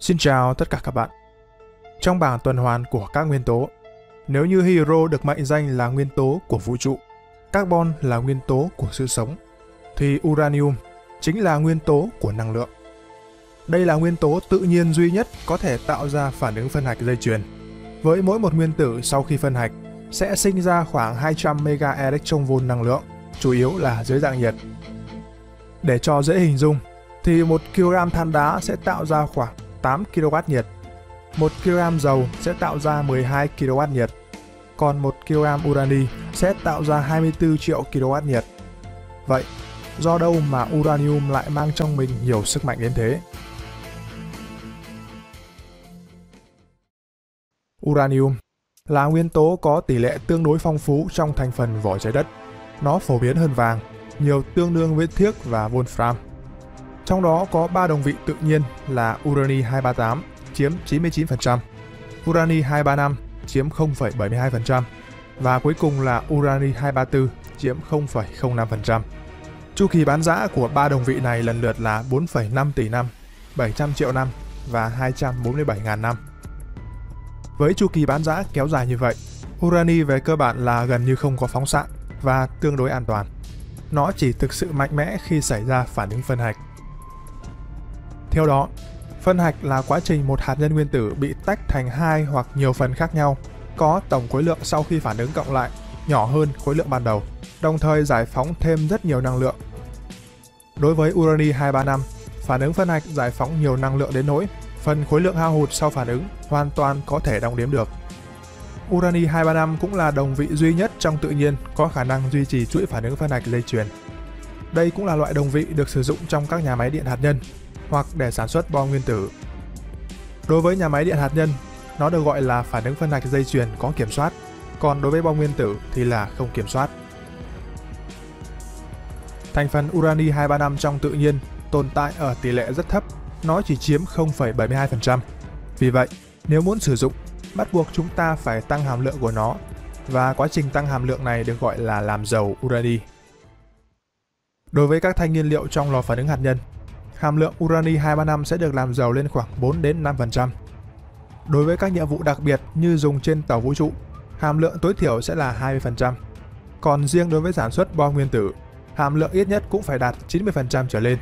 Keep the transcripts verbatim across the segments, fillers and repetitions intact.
Xin chào tất cả các bạn. Trong bảng tuần hoàn của các nguyên tố, nếu như hydro được mệnh danh là nguyên tố của vũ trụ, carbon là nguyên tố của sự sống, thì uranium chính là nguyên tố của năng lượng. Đây là nguyên tố tự nhiên duy nhất có thể tạo ra phản ứng phân hạch dây chuyền. Với mỗi một nguyên tử sau khi phân hạch sẽ sinh ra khoảng hai trăm mega electron volt năng lượng, chủ yếu là dưới dạng nhiệt. Để cho dễ hình dung, thì một ki lô gam than đá sẽ tạo ra khoảng tám ki lô oát nhiệt, một ki lô gam dầu sẽ tạo ra mười hai ki lô oát nhiệt, còn một ki lô gam urani sẽ tạo ra hai mươi tư triệu ki lô oát nhiệt. Vậy, do đâu mà uranium lại mang trong mình nhiều sức mạnh đến thế? Uranium là nguyên tố có tỷ lệ tương đối phong phú trong thành phần vỏ trái đất. Nó phổ biến hơn vàng, nhiều tương đương với thiếc và wolfram. Trong đó có ba đồng vị tự nhiên là urani hai ba tám chiếm chín mươi chín phần trăm, urani hai ba năm chiếm không phẩy bảy mươi hai phần trăm và cuối cùng là urani hai ba tư chiếm không phẩy không năm phần trăm. Chu kỳ bán rã của ba đồng vị này lần lượt là bốn phẩy năm tỷ năm, bảy trăm triệu năm và hai trăm bốn mươi bảy nghìn năm. Với chu kỳ bán rã kéo dài như vậy, urani về cơ bản là gần như không có phóng xạ và tương đối an toàn. Nó chỉ thực sự mạnh mẽ khi xảy ra phản ứng phân hạch. Theo đó, phân hạch là quá trình một hạt nhân nguyên tử bị tách thành hai hoặc nhiều phần khác nhau, có tổng khối lượng sau khi phản ứng cộng lại nhỏ hơn khối lượng ban đầu, đồng thời giải phóng thêm rất nhiều năng lượng. Đối với urani hai ba năm, phản ứng phân hạch giải phóng nhiều năng lượng đến nỗi phần khối lượng hao hụt sau phản ứng hoàn toàn có thể đong đếm được. Urani hai ba năm cũng là đồng vị duy nhất trong tự nhiên có khả năng duy trì chuỗi phản ứng phân hạch dây chuyền. Đây cũng là loại đồng vị được sử dụng trong các nhà máy điện hạt nhân hoặc để sản xuất bom nguyên tử. Đối với nhà máy điện hạt nhân, nó được gọi là phản ứng phân hạch dây chuyền có kiểm soát, còn đối với bom nguyên tử thì là không kiểm soát. Thành phần urani hai ba năm trong tự nhiên tồn tại ở tỷ lệ rất thấp, nó chỉ chiếm không phẩy bảy mươi hai phần trăm. Vì vậy, nếu muốn sử dụng, bắt buộc chúng ta phải tăng hàm lượng của nó, và quá trình tăng hàm lượng này được gọi là làm giàu urani. Đối với các thanh nhiên liệu trong lò phản ứng hạt nhân, hàm lượng urani hai ba năm sẽ được làm giàu lên khoảng bốn đến năm phần trăm. Đối với các nhiệm vụ đặc biệt như dùng trên tàu vũ trụ, hàm lượng tối thiểu sẽ là hai mươi phần trăm. Còn riêng đối với sản xuất bom nguyên tử, hàm lượng ít nhất cũng phải đạt chín mươi phần trăm trở lên.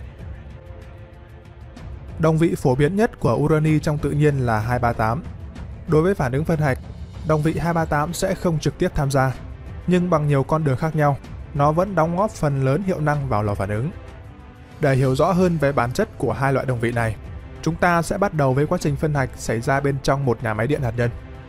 Đồng vị phổ biến nhất của urani trong tự nhiên là hai ba tám. Đối với phản ứng phân hạch, đồng vị hai ba tám sẽ không trực tiếp tham gia, nhưng bằng nhiều con đường khác nhau, nó vẫn đóng góp phần lớn hiệu năng vào lò phản ứng. Để hiểu rõ hơn về bản chất của hai loại đồng vị này, chúng ta sẽ bắt đầu với quá trình phân hạch xảy ra bên trong một nhà máy điện hạt nhân.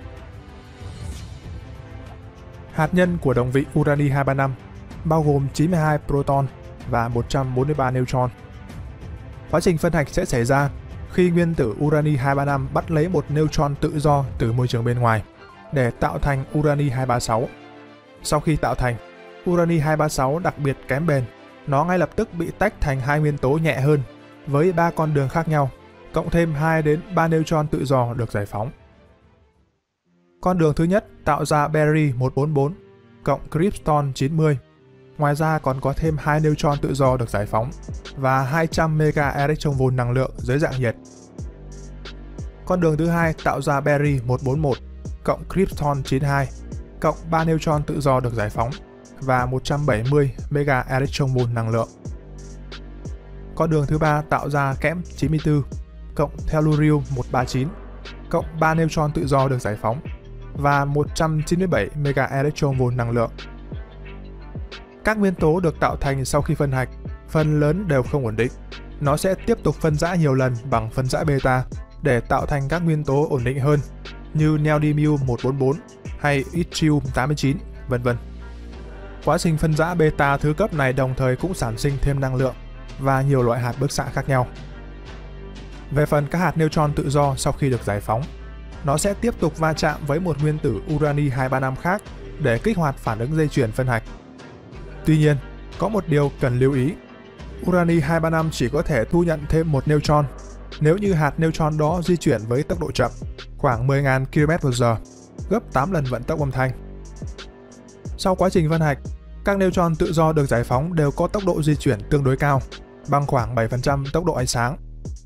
Hạt nhân của đồng vị urani hai ba năm bao gồm chín mươi hai proton và một trăm bốn mươi ba neutron. Quá trình phân hạch sẽ xảy ra khi nguyên tử urani hai ba năm bắt lấy một neutron tự do từ môi trường bên ngoài để tạo thành urani hai ba sáu. Sau khi tạo thành, urani hai ba sáu đặc biệt kém bền, nó ngay lập tức bị tách thành hai nguyên tố nhẹ hơn với ba con đường khác nhau, cộng thêm hai đến ba neutron tự do được giải phóng. Con đường thứ nhất tạo ra barium một bốn bốn cộng krypton chín mươi. Ngoài ra còn có thêm hai neutron tự do được giải phóng và hai trăm mega electron volt năng lượng dưới dạng nhiệt. Con đường thứ hai tạo ra barium một bốn một cộng krypton chín hai cộng ba neutron tự do được giải phóng và một trăm bảy mươi mega electron volt năng lượng. Con đường thứ ba tạo ra kẽm chín mươi tư cộng tellurium một ba chín cộng ba neutron tự do được giải phóng và một trăm chín mươi bảy mega electron volt năng lượng. Các nguyên tố được tạo thành sau khi phân hạch phần lớn đều không ổn định. Nó sẽ tiếp tục phân rã nhiều lần bằng phân rã beta để tạo thành các nguyên tố ổn định hơn như neodymium một bốn bốn hay yttrium tám mươi chín, vân vân. Quá trình phân rã beta thứ cấp này đồng thời cũng sản sinh thêm năng lượng và nhiều loại hạt bức xạ khác nhau. Về phần các hạt neutron tự do sau khi được giải phóng, nó sẽ tiếp tục va chạm với một nguyên tử urani hai ba năm khác để kích hoạt phản ứng dây chuyền phân hạch. Tuy nhiên, có một điều cần lưu ý. Urani hai ba năm chỉ có thể thu nhận thêm một neutron nếu như hạt neutron đó di chuyển với tốc độ chậm, khoảng mười nghìn ki lô mét trên giờ, gấp tám lần vận tốc âm thanh. Sau quá trình phân hạch, các neutron tự do được giải phóng đều có tốc độ di chuyển tương đối cao, bằng khoảng bảy phần trăm tốc độ ánh sáng.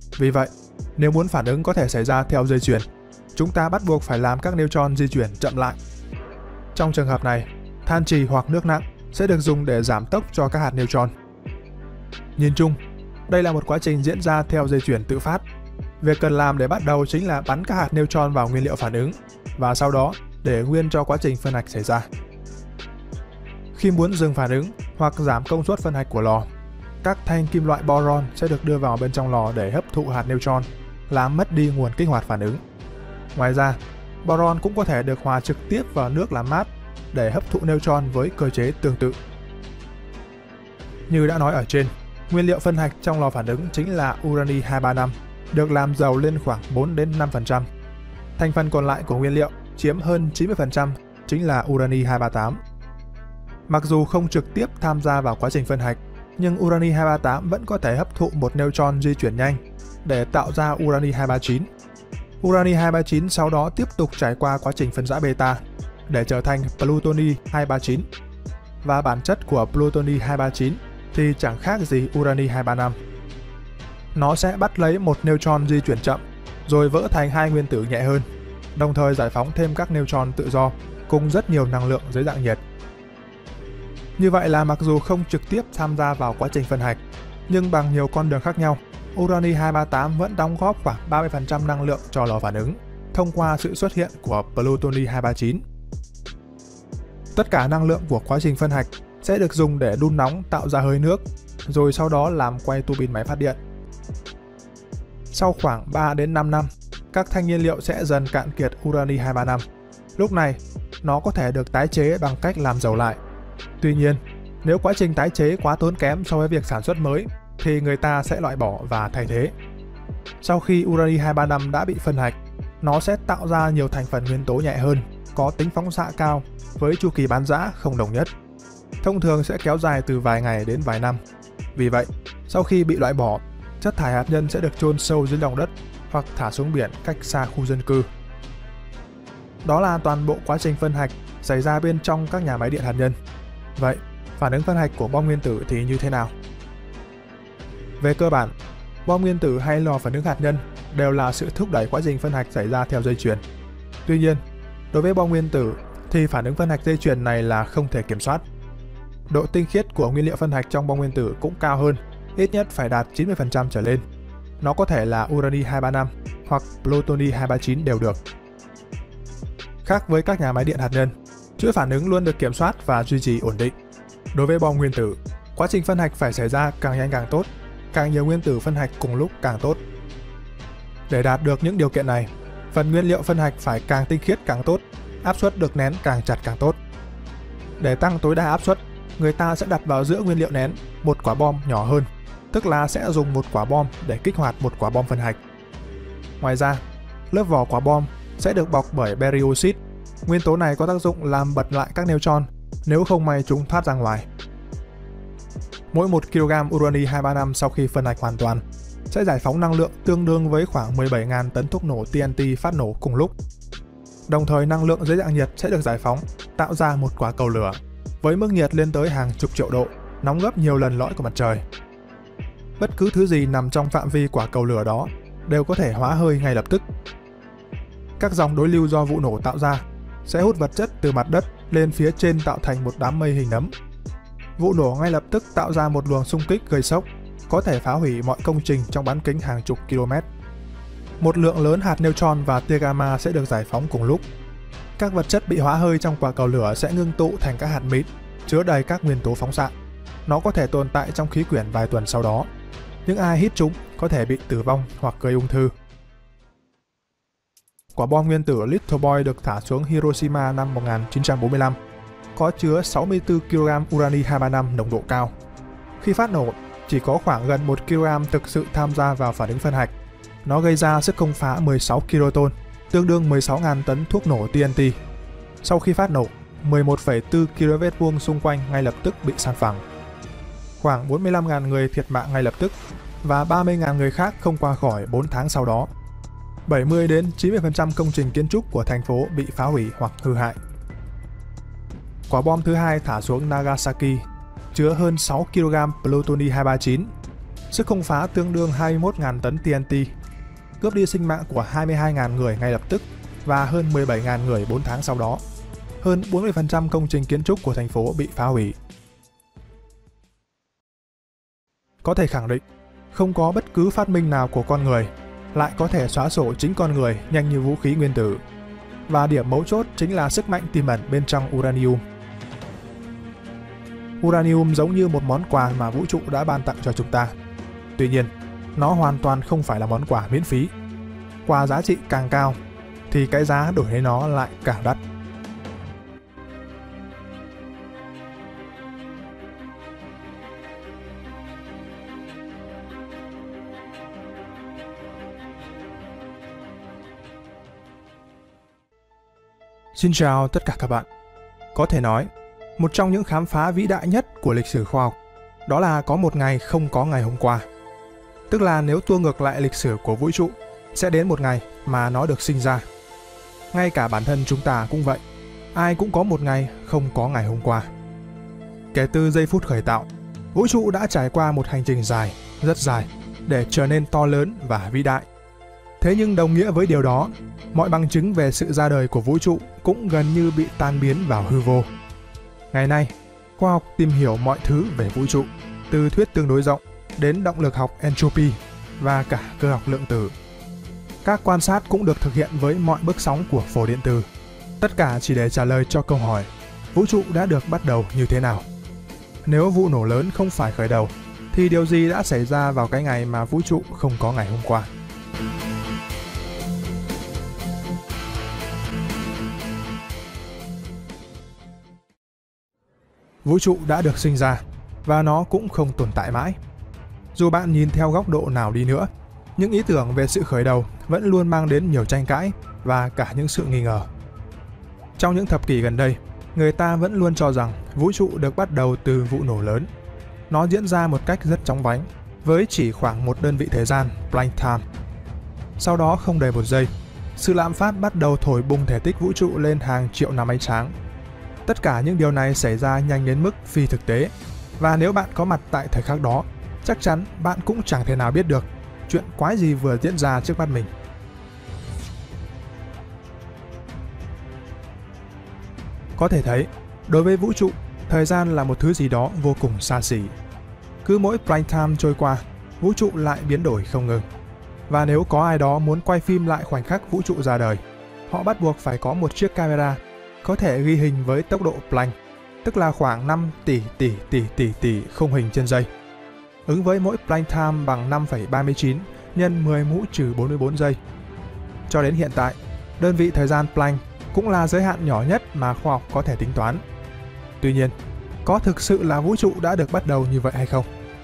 Vì vậy, nếu muốn phản ứng có thể xảy ra theo dây chuyền, chúng ta bắt buộc phải làm các neutron di chuyển chậm lại. Trong trường hợp này, than trì hoặc nước nặng sẽ được dùng để giảm tốc cho các hạt neutron. Nhìn chung, đây là một quá trình diễn ra theo dây chuyền tự phát. Việc cần làm để bắt đầu chính là bắn các hạt neutron vào nguyên liệu phản ứng và sau đó để nguyên cho quá trình phân hạch xảy ra. Khi muốn dừng phản ứng hoặc giảm công suất phân hạch của lò, các thanh kim loại boron sẽ được đưa vào bên trong lò để hấp thụ hạt neutron, làm mất đi nguồn kích hoạt phản ứng. Ngoài ra, boron cũng có thể được hòa trực tiếp vào nước làm mát để hấp thụ neutron với cơ chế tương tự. Như đã nói ở trên, nguyên liệu phân hạch trong lò phản ứng chính là urani hai ba năm, được làm giàu lên khoảng bốn đến năm phần trăm. Thành phần còn lại của nguyên liệu chiếm hơn chín mươi phần trăm chính là urani hai ba tám. Mặc dù không trực tiếp tham gia vào quá trình phân hạch, nhưng urani hai ba tám vẫn có thể hấp thụ một neutron di chuyển nhanh để tạo ra urani hai ba chín. Urani hai ba chín sau đó tiếp tục trải qua quá trình phân rã beta để trở thành plutoni hai ba chín. Và bản chất của plutoni hai ba chín thì chẳng khác gì urani hai ba năm. Nó sẽ bắt lấy một neutron di chuyển chậm, rồi vỡ thành hai nguyên tử nhẹ hơn, đồng thời giải phóng thêm các neutron tự do cùng rất nhiều năng lượng dưới dạng nhiệt. Như vậy là mặc dù không trực tiếp tham gia vào quá trình phân hạch, nhưng bằng nhiều con đường khác nhau, urani hai ba tám vẫn đóng góp khoảng ba mươi phần trăm năng lượng cho lò phản ứng thông qua sự xuất hiện của plutoni hai ba chín. Tất cả năng lượng của quá trình phân hạch sẽ được dùng để đun nóng tạo ra hơi nước, rồi sau đó làm quay tua bin máy phát điện. Sau khoảng ba đến năm năm, các thanh nhiên liệu sẽ dần cạn kiệt urani hai ba năm. Lúc này, nó có thể được tái chế bằng cách làm dầu lại. Tuy nhiên, nếu quá trình tái chế quá tốn kém so với việc sản xuất mới, thì người ta sẽ loại bỏ và thay thế. Sau khi urani hai ba năm đã bị phân hạch, nó sẽ tạo ra nhiều thành phần nguyên tố nhẹ hơn, có tính phóng xạ cao, với chu kỳ bán rã không đồng nhất. Thông thường sẽ kéo dài từ vài ngày đến vài năm. Vì vậy, sau khi bị loại bỏ, chất thải hạt nhân sẽ được chôn sâu dưới lòng đất hoặc thả xuống biển cách xa khu dân cư. Đó là toàn bộ quá trình phân hạch xảy ra bên trong các nhà máy điện hạt nhân. Vậy, phản ứng phân hạch của bom nguyên tử thì như thế nào? Về cơ bản, bom nguyên tử hay lò phản ứng hạt nhân đều là sự thúc đẩy quá trình phân hạch xảy ra theo dây chuyền. Tuy nhiên, đối với bom nguyên tử thì phản ứng phân hạch dây chuyền này là không thể kiểm soát. Độ tinh khiết của nguyên liệu phân hạch trong bom nguyên tử cũng cao hơn, ít nhất phải đạt chín mươi phần trăm trở lên. Nó có thể là urani hai ba năm hoặc plutoni hai ba chín đều được. Khác với các nhà máy điện hạt nhân, chuỗi phản ứng luôn được kiểm soát và duy trì ổn định. Đối với bom nguyên tử, quá trình phân hạch phải xảy ra càng nhanh càng tốt, càng nhiều nguyên tử phân hạch cùng lúc càng tốt. Để đạt được những điều kiện này, phần nguyên liệu phân hạch phải càng tinh khiết càng tốt, áp suất được nén càng chặt càng tốt. Để tăng tối đa áp suất, người ta sẽ đặt vào giữa nguyên liệu nén một quả bom nhỏ hơn, tức là sẽ dùng một quả bom để kích hoạt một quả bom phân hạch. Ngoài ra, lớp vỏ quả bom sẽ được bọc bởi barium oxide. Nguyên tố này có tác dụng làm bật lại các neutron nếu không may chúng thoát ra ngoài. Mỗi một ki lô gam urani hai ba năm sau khi phân hạch hoàn toàn sẽ giải phóng năng lượng tương đương với khoảng mười bảy nghìn tấn thuốc nổ tê en tê phát nổ cùng lúc. Đồng thời năng lượng dưới dạng nhiệt sẽ được giải phóng, tạo ra một quả cầu lửa với mức nhiệt lên tới hàng chục triệu độ, nóng gấp nhiều lần lõi của mặt trời. Bất cứ thứ gì nằm trong phạm vi quả cầu lửa đó đều có thể hóa hơi ngay lập tức. Các dòng đối lưu do vụ nổ tạo ra sẽ hút vật chất từ mặt đất lên phía trên tạo thành một đám mây hình nấm. Vụ nổ ngay lập tức tạo ra một luồng xung kích gây sốc, có thể phá hủy mọi công trình trong bán kính hàng chục km. Một lượng lớn hạt neutron và tia gamma sẽ được giải phóng cùng lúc. Các vật chất bị hóa hơi trong quả cầu lửa sẽ ngưng tụ thành các hạt mịn, chứa đầy các nguyên tố phóng xạ. Nó có thể tồn tại trong khí quyển vài tuần sau đó. Những ai hít chúng có thể bị tử vong hoặc gây ung thư. Quả bom nguyên tử Little Boy được thả xuống Hiroshima năm một nghìn chín trăm bốn mươi lăm, có chứa sáu mươi tư ki lô gam urani hai ba năm nồng độ cao. Khi phát nổ, chỉ có khoảng gần một ki lô gam thực sự tham gia vào phản ứng phân hạch. Nó gây ra sức công phá mười sáu kiloton, tương đương mười sáu nghìn tấn thuốc nổ tê en tê. Sau khi phát nổ, mười một phẩy bốn ki lô mét vuông xung quanh ngay lập tức bị san phẳng. Khoảng bốn mươi lăm nghìn người thiệt mạng ngay lập tức và ba mươi nghìn người khác không qua khỏi bốn tháng sau đó. bảy mươi đến chín mươi phần trăm công trình kiến trúc của thành phố bị phá hủy hoặc hư hại. Quả bom thứ hai thả xuống Nagasaki chứa hơn sáu ki lô gam plutoni hai ba chín. Sức công phá tương đương hai mươi mốt nghìn tấn T N T, cướp đi sinh mạng của hai mươi hai nghìn người ngay lập tức và hơn mười bảy nghìn người bốn tháng sau đó. Hơn bốn mươi phần trăm công trình kiến trúc của thành phố bị phá hủy. Có thể khẳng định, không có bất cứ phát minh nào của con người lại có thể xóa sổ chính con người nhanh như vũ khí nguyên tử. Và điểm mấu chốt chính là sức mạnh tiềm ẩn bên trong uranium. Uranium giống như một món quà mà vũ trụ đã ban tặng cho chúng ta. Tuy nhiên, nó hoàn toàn không phải là món quà miễn phí. Quà giá trị càng cao, thì cái giá đổi lấy nó lại càng đắt. Xin chào tất cả các bạn. Có thể nói, một trong những khám phá vĩ đại nhất của lịch sử khoa học đó là có một ngày không có ngày hôm qua. Tức là nếu tua ngược lại lịch sử của vũ trụ, sẽ đến một ngày mà nó được sinh ra. Ngay cả bản thân chúng ta cũng vậy, ai cũng có một ngày không có ngày hôm qua. Kể từ giây phút khởi tạo, vũ trụ đã trải qua một hành trình dài, rất dài, để trở nên to lớn và vĩ đại. Thế nhưng đồng nghĩa với điều đó, mọi bằng chứng về sự ra đời của vũ trụ cũng gần như bị tan biến vào hư vô. Ngày nay, khoa học tìm hiểu mọi thứ về vũ trụ, từ thuyết tương đối rộng đến động lực học entropy và cả cơ học lượng tử. Các quan sát cũng được thực hiện với mọi bước sóng của phổ điện tử. Tất cả chỉ để trả lời cho câu hỏi, vũ trụ đã được bắt đầu như thế nào? Nếu vụ nổ lớn không phải khởi đầu, thì điều gì đã xảy ra vào cái ngày mà vũ trụ không có ngày hôm qua? Vũ trụ đã được sinh ra, và nó cũng không tồn tại mãi. Dù bạn nhìn theo góc độ nào đi nữa, những ý tưởng về sự khởi đầu vẫn luôn mang đến nhiều tranh cãi và cả những sự nghi ngờ. Trong những thập kỷ gần đây, người ta vẫn luôn cho rằng vũ trụ được bắt đầu từ vụ nổ lớn. Nó diễn ra một cách rất chóng vánh, với chỉ khoảng một đơn vị thời gian, Planck time. Sau đó không đầy một giây, sự lạm phát bắt đầu thổi bùng thể tích vũ trụ lên hàng triệu năm ánh sáng. Tất cả những điều này xảy ra nhanh đến mức phi thực tế, và nếu bạn có mặt tại thời khắc đó, chắc chắn bạn cũng chẳng thể nào biết được chuyện quái gì vừa diễn ra trước mắt mình. Có thể thấy, đối với vũ trụ, thời gian là một thứ gì đó vô cùng xa xỉ. Cứ mỗi Planck time trôi qua, vũ trụ lại biến đổi không ngừng. Và nếu có ai đó muốn quay phim lại khoảnh khắc vũ trụ ra đời, họ bắt buộc phải có một chiếc camera có thể ghi hình với tốc độ Planck, tức là khoảng năm tỷ tỷ tỷ tỷ tỷ khung hình trên giây, ứng với mỗi Planck time bằng năm phẩy ba mươi chín nhân mười mũ trừ bốn mươi bốn giây. Cho đến hiện tại, đơn vị thời gian Planck cũng là giới hạn nhỏ nhất mà khoa học có thể tính toán. Tuy nhiên, có thực sự là vũ trụ đã được bắt đầu như vậy hay không?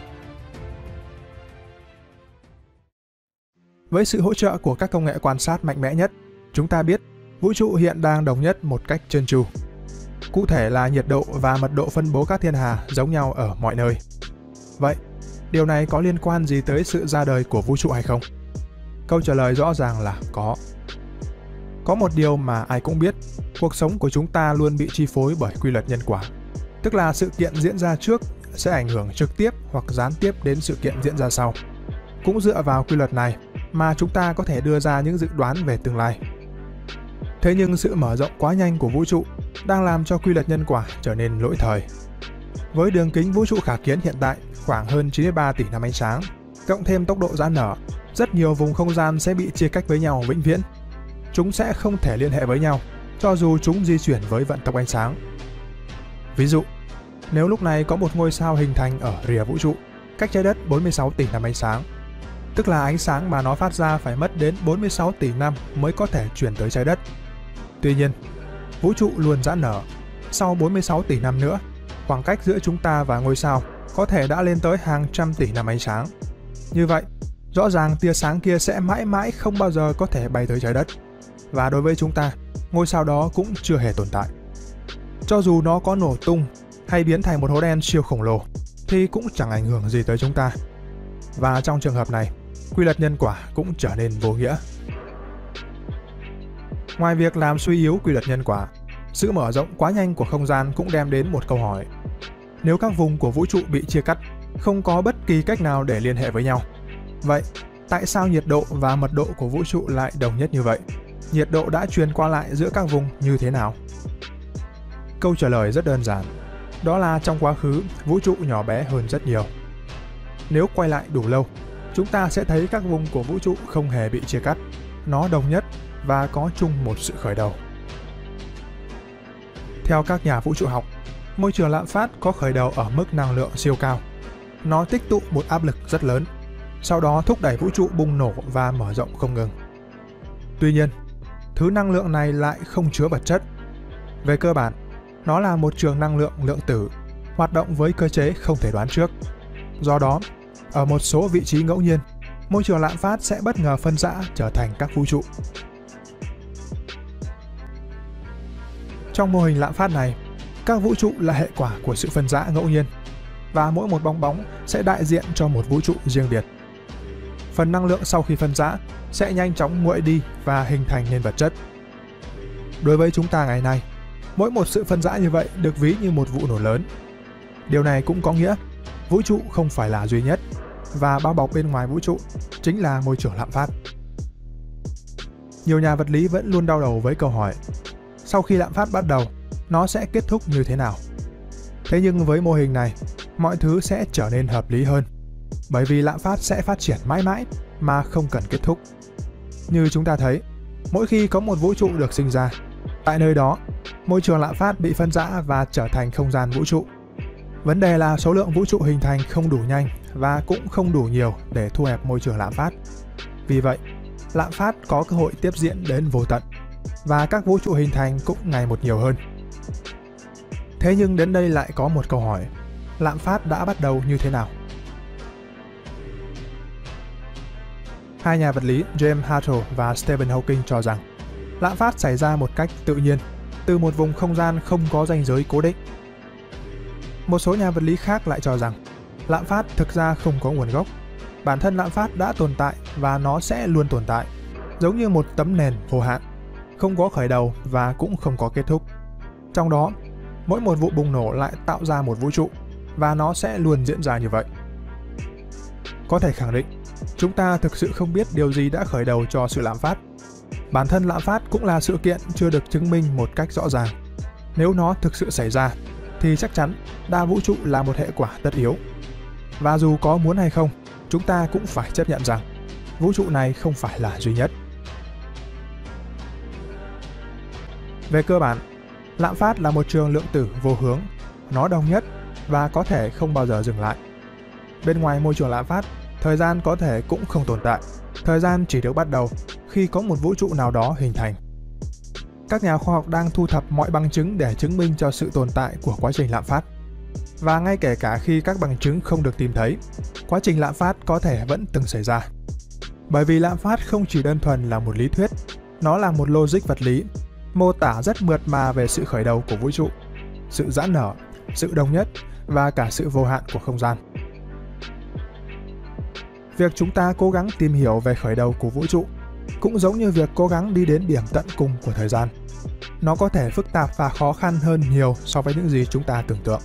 Với sự hỗ trợ của các công nghệ quan sát mạnh mẽ nhất, chúng ta biết vũ trụ hiện đang đồng nhất một cách trơn tru. Cụ thể là nhiệt độ và mật độ phân bố các thiên hà giống nhau ở mọi nơi. Vậy, điều này có liên quan gì tới sự ra đời của vũ trụ hay không? Câu trả lời rõ ràng là có. Có một điều mà ai cũng biết, cuộc sống của chúng ta luôn bị chi phối bởi quy luật nhân quả. Tức là sự kiện diễn ra trước sẽ ảnh hưởng trực tiếp hoặc gián tiếp đến sự kiện diễn ra sau. Cũng dựa vào quy luật này mà chúng ta có thể đưa ra những dự đoán về tương lai. Thế nhưng sự mở rộng quá nhanh của vũ trụ đang làm cho quy luật nhân quả trở nên lỗi thời. Với đường kính vũ trụ khả kiến hiện tại khoảng hơn chín mươi ba tỷ năm ánh sáng, cộng thêm tốc độ giãn nở, rất nhiều vùng không gian sẽ bị chia cách với nhau vĩnh viễn. Chúng sẽ không thể liên hệ với nhau, cho dù chúng di chuyển với vận tốc ánh sáng. Ví dụ, nếu lúc này có một ngôi sao hình thành ở rìa vũ trụ, cách trái đất bốn mươi sáu tỷ năm ánh sáng, tức là ánh sáng mà nó phát ra phải mất đến bốn mươi sáu tỷ năm mới có thể chuyển tới trái đất. Tuy nhiên, vũ trụ luôn giãn nở. Sau bốn mươi sáu tỷ năm nữa, khoảng cách giữa chúng ta và ngôi sao có thể đã lên tới hàng trăm tỷ năm ánh sáng. Như vậy, rõ ràng tia sáng kia sẽ mãi mãi không bao giờ có thể bay tới trái đất. Và đối với chúng ta, ngôi sao đó cũng chưa hề tồn tại. Cho dù nó có nổ tung hay biến thành một hố đen siêu khổng lồ, thì cũng chẳng ảnh hưởng gì tới chúng ta. Và trong trường hợp này, quy luật nhân quả cũng trở nên vô nghĩa. Ngoài việc làm suy yếu quy luật nhân quả, sự mở rộng quá nhanh của không gian cũng đem đến một câu hỏi. Nếu các vùng của vũ trụ bị chia cắt, không có bất kỳ cách nào để liên hệ với nhau. Vậy, tại sao nhiệt độ và mật độ của vũ trụ lại đồng nhất như vậy? Nhiệt độ đã truyền qua lại giữa các vùng như thế nào? Câu trả lời rất đơn giản, đó là trong quá khứ, vũ trụ nhỏ bé hơn rất nhiều. Nếu quay lại đủ lâu, chúng ta sẽ thấy các vùng của vũ trụ không hề bị chia cắt, nó đồng nhất và có chung một sự khởi đầu. Theo các nhà vũ trụ học, môi trường lạm phát có khởi đầu ở mức năng lượng siêu cao. Nó tích tụ một áp lực rất lớn, sau đó thúc đẩy vũ trụ bùng nổ và mở rộng không ngừng. Tuy nhiên, thứ năng lượng này lại không chứa vật chất. Về cơ bản, nó là một trường năng lượng lượng tử, hoạt động với cơ chế không thể đoán trước. Do đó, ở một số vị trí ngẫu nhiên, môi trường lạm phát sẽ bất ngờ phân rã trở thành các vũ trụ. Trong mô hình lạm phát này, các vũ trụ là hệ quả của sự phân rã ngẫu nhiên, và mỗi một bong bóng sẽ đại diện cho một vũ trụ riêng biệt. Phần năng lượng sau khi phân rã sẽ nhanh chóng nguội đi và hình thành nên vật chất. Đối với chúng ta ngày nay, mỗi một sự phân rã như vậy được ví như một vụ nổ lớn. Điều này cũng có nghĩa vũ trụ không phải là duy nhất, và bao bọc bên ngoài vũ trụ chính là môi trường lạm phát. Nhiều nhà vật lý vẫn luôn đau đầu với câu hỏi, sau khi lạm phát bắt đầu, nó sẽ kết thúc như thế nào? Thế nhưng với mô hình này, mọi thứ sẽ trở nên hợp lý hơn, bởi vì lạm phát sẽ phát triển mãi mãi mà không cần kết thúc. Như chúng ta thấy, mỗi khi có một vũ trụ được sinh ra, tại nơi đó, môi trường lạm phát bị phân rã và trở thành không gian vũ trụ. Vấn đề là số lượng vũ trụ hình thành không đủ nhanh và cũng không đủ nhiều để thu hẹp môi trường lạm phát. Vì vậy, lạm phát có cơ hội tiếp diễn đến vô tận, và các vũ trụ hình thành cũng ngày một nhiều hơn. Thế nhưng đến đây lại có một câu hỏi, lạm phát đã bắt đầu như thế nào? Hai nhà vật lý James Hartle và Stephen Hawking cho rằng lạm phát xảy ra một cách tự nhiên, từ một vùng không gian không có ranh giới cố định. Một số nhà vật lý khác lại cho rằng lạm phát thực ra không có nguồn gốc. Bản thân lạm phát đã tồn tại và nó sẽ luôn tồn tại, giống như một tấm nền vô hạn, không có khởi đầu và cũng không có kết thúc. Trong đó, mỗi một vụ bùng nổ lại tạo ra một vũ trụ, và nó sẽ luôn diễn ra như vậy. Có thể khẳng định, chúng ta thực sự không biết điều gì đã khởi đầu cho sự lạm phát. Bản thân lạm phát cũng là sự kiện chưa được chứng minh một cách rõ ràng. Nếu nó thực sự xảy ra, thì chắc chắn đa vũ trụ là một hệ quả tất yếu. Và dù có muốn hay không, chúng ta cũng phải chấp nhận rằng vũ trụ này không phải là duy nhất. Về cơ bản, lạm phát là một trường lượng tử vô hướng, nó đồng nhất và có thể không bao giờ dừng lại. Bên ngoài môi trường lạm phát, thời gian có thể cũng không tồn tại. Thời gian chỉ được bắt đầu khi có một vũ trụ nào đó hình thành. Các nhà khoa học đang thu thập mọi bằng chứng để chứng minh cho sự tồn tại của quá trình lạm phát. Và ngay kể cả khi các bằng chứng không được tìm thấy, quá trình lạm phát có thể vẫn từng xảy ra. Bởi vì lạm phát không chỉ đơn thuần là một lý thuyết, nó là một logic vật lý, mô tả rất mượt mà về sự khởi đầu của vũ trụ, sự giãn nở, sự đồng nhất và cả sự vô hạn của không gian. Việc chúng ta cố gắng tìm hiểu về khởi đầu của vũ trụ cũng giống như việc cố gắng đi đến điểm tận cùng của thời gian. Nó có thể phức tạp và khó khăn hơn nhiều so với những gì chúng ta tưởng tượng.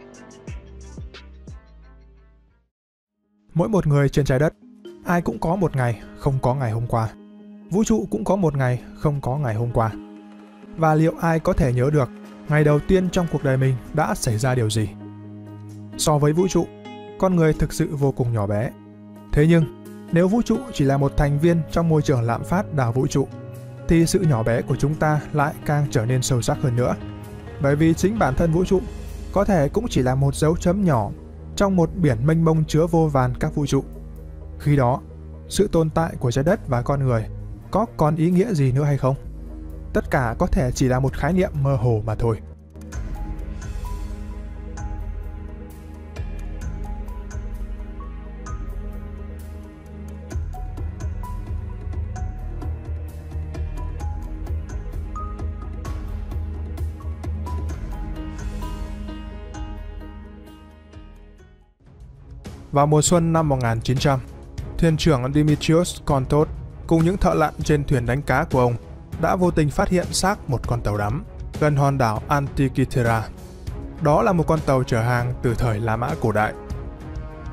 Mỗi một người trên trái đất, ai cũng có một ngày không có ngày hôm qua. Vũ trụ cũng có một ngày không có ngày hôm qua. Và liệu ai có thể nhớ được ngày đầu tiên trong cuộc đời mình đã xảy ra điều gì? So với vũ trụ, con người thực sự vô cùng nhỏ bé. Thế nhưng, nếu vũ trụ chỉ là một thành viên trong môi trường lạm phát đa vũ trụ, thì sự nhỏ bé của chúng ta lại càng trở nên sâu sắc hơn nữa. Bởi vì chính bản thân vũ trụ có thể cũng chỉ là một dấu chấm nhỏ trong một biển mênh mông chứa vô vàn các vũ trụ. Khi đó, sự tồn tại của trái đất và con người có còn ý nghĩa gì nữa hay không? Tất cả có thể chỉ là một khái niệm mơ hồ mà thôi. Vào mùa xuân năm một nghìn chín trăm, thuyền trưởng Dimitrios Kontos cùng những thợ lặn trên thuyền đánh cá của ông đã vô tình phát hiện xác một con tàu đắm gần hòn đảo Antikythera. Đó là một con tàu chở hàng từ thời La Mã cổ đại.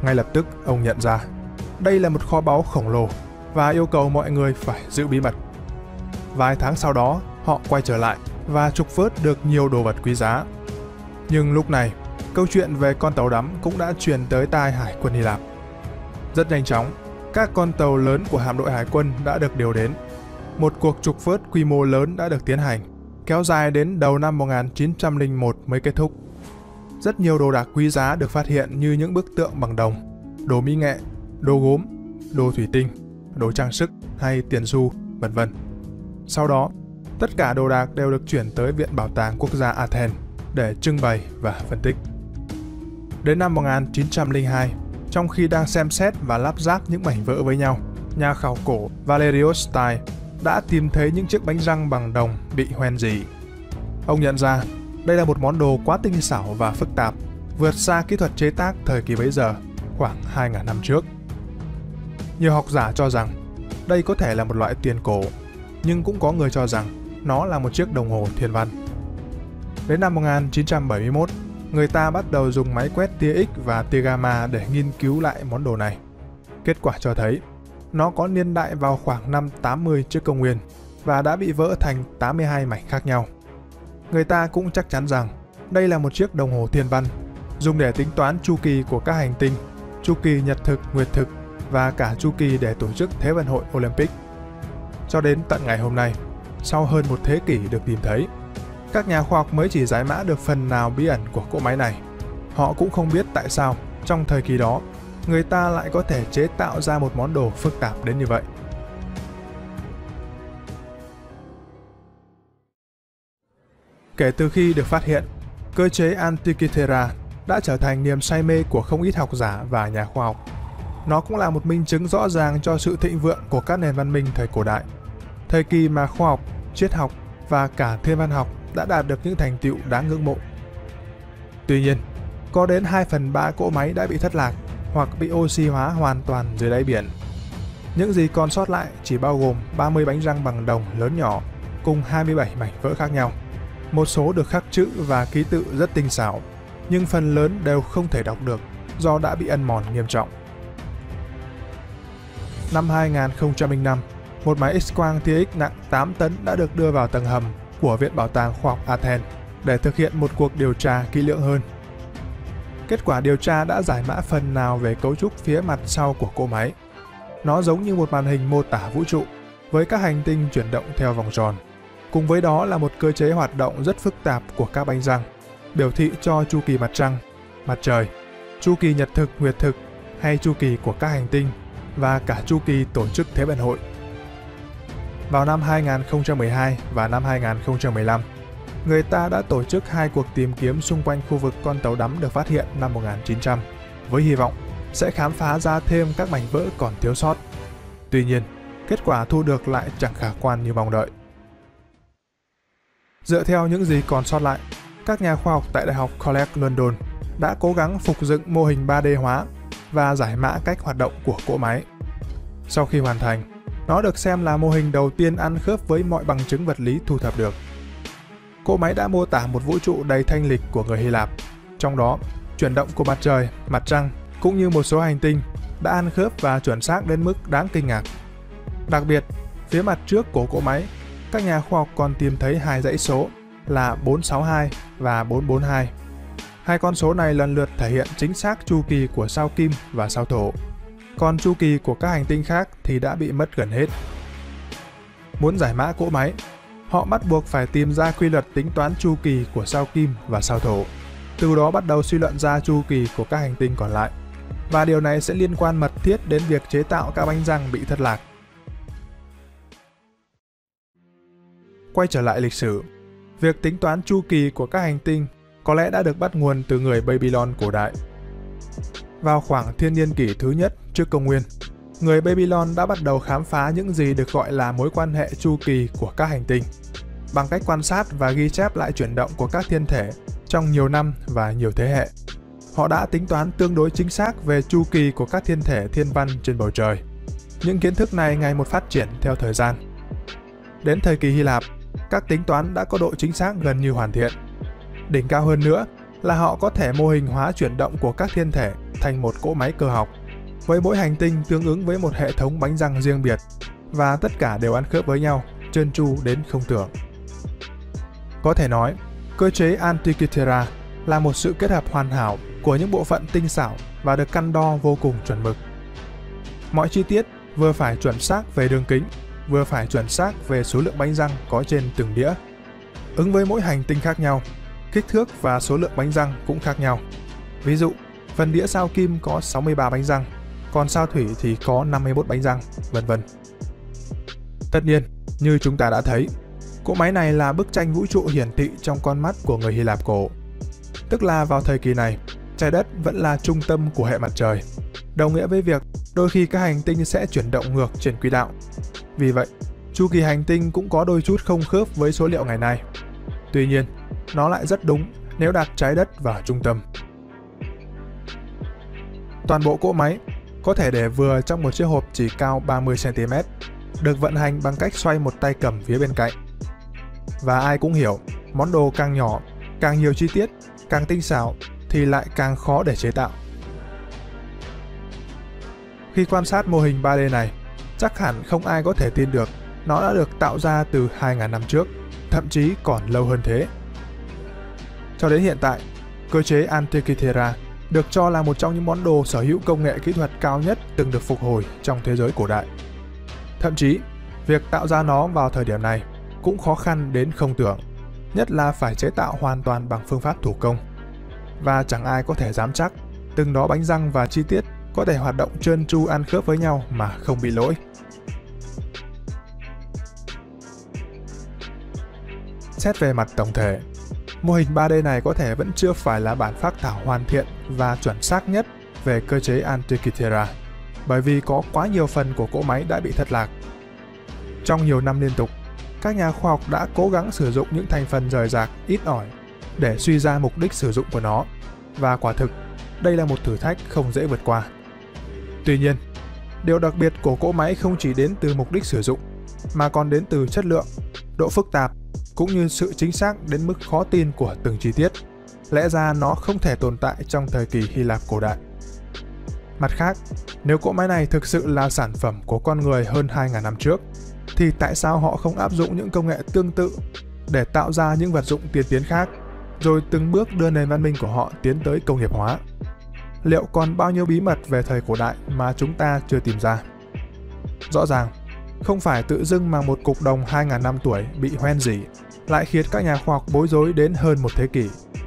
Ngay lập tức ông nhận ra đây là một kho báu khổng lồ và yêu cầu mọi người phải giữ bí mật. Vài tháng sau đó, họ quay trở lại và trục vớt được nhiều đồ vật quý giá. Nhưng lúc này, câu chuyện về con tàu đắm cũng đã truyền tới tai Hải quân Hy Lạp. Rất nhanh chóng, các con tàu lớn của hạm đội hải quân đã được điều đến. Một cuộc trục vớt quy mô lớn đã được tiến hành, kéo dài đến đầu năm một nghìn chín trăm lẻ một mới kết thúc. Rất nhiều đồ đạc quý giá được phát hiện như những bức tượng bằng đồng, đồ mỹ nghệ, đồ gốm, đồ thủy tinh, đồ trang sức hay tiền xu, vân vân. Sau đó, tất cả đồ đạc đều được chuyển tới Viện Bảo tàng Quốc gia Athens để trưng bày và phân tích. Đến năm một nghìn chín trăm lẻ hai, trong khi đang xem xét và lắp ráp những mảnh vỡ với nhau, nhà khảo cổ Valerios Stein đã tìm thấy những chiếc bánh răng bằng đồng bị hoen rỉ. Ông nhận ra đây là một món đồ quá tinh xảo và phức tạp, vượt xa kỹ thuật chế tác thời kỳ bấy giờ, khoảng hai nghìn năm trước. Nhiều học giả cho rằng đây có thể là một loại tiền cổ, nhưng cũng có người cho rằng nó là một chiếc đồng hồ thiên văn. Đến năm một nghìn chín trăm bảy mươi mốt, người ta bắt đầu dùng máy quét tia X và tia gamma để nghiên cứu lại món đồ này. Kết quả cho thấy nó có niên đại vào khoảng năm tám mươi trước công nguyên và đã bị vỡ thành tám mươi hai mảnh khác nhau. Người ta cũng chắc chắn rằng đây là một chiếc đồng hồ thiên văn, dùng để tính toán chu kỳ của các hành tinh, chu kỳ nhật thực, nguyệt thực và cả chu kỳ để tổ chức Thế vận hội Olympic. Cho đến tận ngày hôm nay, sau hơn một thế kỷ được tìm thấy, các nhà khoa học mới chỉ giải mã được phần nào bí ẩn của cỗ máy này. Họ cũng không biết tại sao, trong thời kỳ đó, người ta lại có thể chế tạo ra một món đồ phức tạp đến như vậy. Kể từ khi được phát hiện, cơ chế Antikythera đã trở thành niềm say mê của không ít học giả và nhà khoa học. Nó cũng là một minh chứng rõ ràng cho sự thịnh vượng của các nền văn minh thời cổ đại, thời kỳ mà khoa học, triết học và cả thiên văn học đã đạt được những thành tựu đáng ngưỡng mộ. Tuy nhiên, có đến hai phần ba cỗ máy đã bị thất lạc hoặc bị oxy hóa hoàn toàn dưới đáy biển. Những gì còn sót lại chỉ bao gồm ba mươi bánh răng bằng đồng lớn nhỏ cùng hai mươi bảy mảnh vỡ khác nhau. Một số được khắc chữ và ký tự rất tinh xảo, nhưng phần lớn đều không thể đọc được do đã bị ăn mòn nghiêm trọng. Năm hai nghìn không trăm lẻ năm, một máy X-quang tia X nặng tám tấn đã được đưa vào tầng hầm của Viện Bảo tàng Khoa học Athens để thực hiện một cuộc điều tra kỹ lưỡng hơn. Kết quả điều tra đã giải mã phần nào về cấu trúc phía mặt sau của cỗ máy. Nó giống như một màn hình mô tả vũ trụ với các hành tinh chuyển động theo vòng tròn. Cùng với đó là một cơ chế hoạt động rất phức tạp của các bánh răng, biểu thị cho chu kỳ mặt trăng, mặt trời, chu kỳ nhật thực, nguyệt thực hay chu kỳ của các hành tinh và cả chu kỳ tổ chức Thế vận hội. Vào năm hai nghìn không trăm mười hai và năm hai nghìn không trăm mười lăm, người ta đã tổ chức hai cuộc tìm kiếm xung quanh khu vực con tàu đắm được phát hiện năm một nghìn chín trăm, với hy vọng sẽ khám phá ra thêm các mảnh vỡ còn thiếu sót. Tuy nhiên, kết quả thu được lại chẳng khả quan như mong đợi. Dựa theo những gì còn sót lại, các nhà khoa học tại Đại học College London đã cố gắng phục dựng mô hình ba D hóa và giải mã cách hoạt động của cỗ máy. Sau khi hoàn thành, nó được xem là mô hình đầu tiên ăn khớp với mọi bằng chứng vật lý thu thập được. Cỗ máy đã mô tả một vũ trụ đầy thanh lịch của người Hy Lạp, trong đó chuyển động của mặt trời, mặt trăng cũng như một số hành tinh đã ăn khớp và chuẩn xác đến mức đáng kinh ngạc. Đặc biệt, phía mặt trước của cỗ máy, các nhà khoa học còn tìm thấy hai dãy số là bốn sáu hai và bốn bốn hai. Hai con số này lần lượt thể hiện chính xác chu kỳ của sao Kim và sao Thổ, còn chu kỳ của các hành tinh khác thì đã bị mất gần hết. Muốn giải mã cỗ máy, họ bắt buộc phải tìm ra quy luật tính toán chu kỳ của sao Kim và sao Thổ, từ đó bắt đầu suy luận ra chu kỳ của các hành tinh còn lại, và điều này sẽ liên quan mật thiết đến việc chế tạo các bánh răng bị thất lạc. Quay trở lại lịch sử, việc tính toán chu kỳ của các hành tinh có lẽ đã được bắt nguồn từ người Babylon cổ đại. Vào khoảng thiên niên kỷ thứ nhất trước công nguyên, người Babylon đã bắt đầu khám phá những gì được gọi là mối quan hệ chu kỳ của các hành tinh, bằng cách quan sát và ghi chép lại chuyển động của các thiên thể trong nhiều năm và nhiều thế hệ. Họ đã tính toán tương đối chính xác về chu kỳ của các thiên thể thiên văn trên bầu trời. Những kiến thức này ngày một phát triển theo thời gian. Đến thời kỳ Hy Lạp, các tính toán đã có độ chính xác gần như hoàn thiện. Đỉnh cao hơn nữa là họ có thể mô hình hóa chuyển động của các thiên thể thành một cỗ máy cơ học, với mỗi hành tinh tương ứng với một hệ thống bánh răng riêng biệt, và tất cả đều ăn khớp với nhau, trơn tru đến không tưởng. Có thể nói, cơ chế Antikythera là một sự kết hợp hoàn hảo của những bộ phận tinh xảo và được căn đo vô cùng chuẩn mực. Mọi chi tiết vừa phải chuẩn xác về đường kính, vừa phải chuẩn xác về số lượng bánh răng có trên từng đĩa. Ứng với mỗi hành tinh khác nhau, kích thước và số lượng bánh răng cũng khác nhau. Ví dụ, phần đĩa sao Kim có sáu mươi ba bánh răng, còn sao Thủy thì có năm mươi mốt bánh răng, vân vân. Tất nhiên, như chúng ta đã thấy, cỗ máy này là bức tranh vũ trụ hiển thị trong con mắt của người Hy Lạp cổ. Tức là vào thời kỳ này, trái đất vẫn là trung tâm của hệ mặt trời, đồng nghĩa với việc đôi khi các hành tinh sẽ chuyển động ngược trên quỹ đạo. Vì vậy, chu kỳ hành tinh cũng có đôi chút không khớp với số liệu ngày nay. Tuy nhiên, nó lại rất đúng nếu đặt trái đất vào trung tâm. Toàn bộ cỗ máy có thể để vừa trong một chiếc hộp chỉ cao ba mươi xăng ti mét, được vận hành bằng cách xoay một tay cầm phía bên cạnh. Và ai cũng hiểu, món đồ càng nhỏ, càng nhiều chi tiết, càng tinh xảo thì lại càng khó để chế tạo. Khi quan sát mô hình ba D này, chắc hẳn không ai có thể tin được nó đã được tạo ra từ hai nghìn năm trước, thậm chí còn lâu hơn thế. Cho đến hiện tại, cơ chế Antikythera được cho là một trong những món đồ sở hữu công nghệ kỹ thuật cao nhất từng được phục hồi trong thế giới cổ đại. Thậm chí, việc tạo ra nó vào thời điểm này cũng khó khăn đến không tưởng, nhất là phải chế tạo hoàn toàn bằng phương pháp thủ công. Và chẳng ai có thể dám chắc từng đó bánh răng và chi tiết có thể hoạt động trơn tru ăn khớp với nhau mà không bị lỗi. Xét về mặt tổng thể, mô hình ba D này có thể vẫn chưa phải là bản phác thảo hoàn thiện và chuẩn xác nhất về cơ chế Antikythera, bởi vì có quá nhiều phần của cỗ máy đã bị thất lạc. Trong nhiều năm liên tục, các nhà khoa học đã cố gắng sử dụng những thành phần rời rạc, ít ỏi để suy ra mục đích sử dụng của nó, và quả thực, đây là một thử thách không dễ vượt qua. Tuy nhiên, điều đặc biệt của cỗ máy không chỉ đến từ mục đích sử dụng, mà còn đến từ chất lượng, độ phức tạp, cũng như sự chính xác đến mức khó tin của từng chi tiết. Lẽ ra nó không thể tồn tại trong thời kỳ Hy Lạp cổ đại. Mặt khác, nếu cỗ máy này thực sự là sản phẩm của con người hơn hai nghìn năm trước, thì tại sao họ không áp dụng những công nghệ tương tự để tạo ra những vật dụng tiên tiến khác, rồi từng bước đưa nền văn minh của họ tiến tới công nghiệp hóa? Liệu còn bao nhiêu bí mật về thời cổ đại mà chúng ta chưa tìm ra? Rõ ràng, không phải tự dưng mà một cục đồng hai nghìn năm tuổi bị hoen rỉ lại khiến các nhà khoa học bối rối đến hơn một thế kỷ.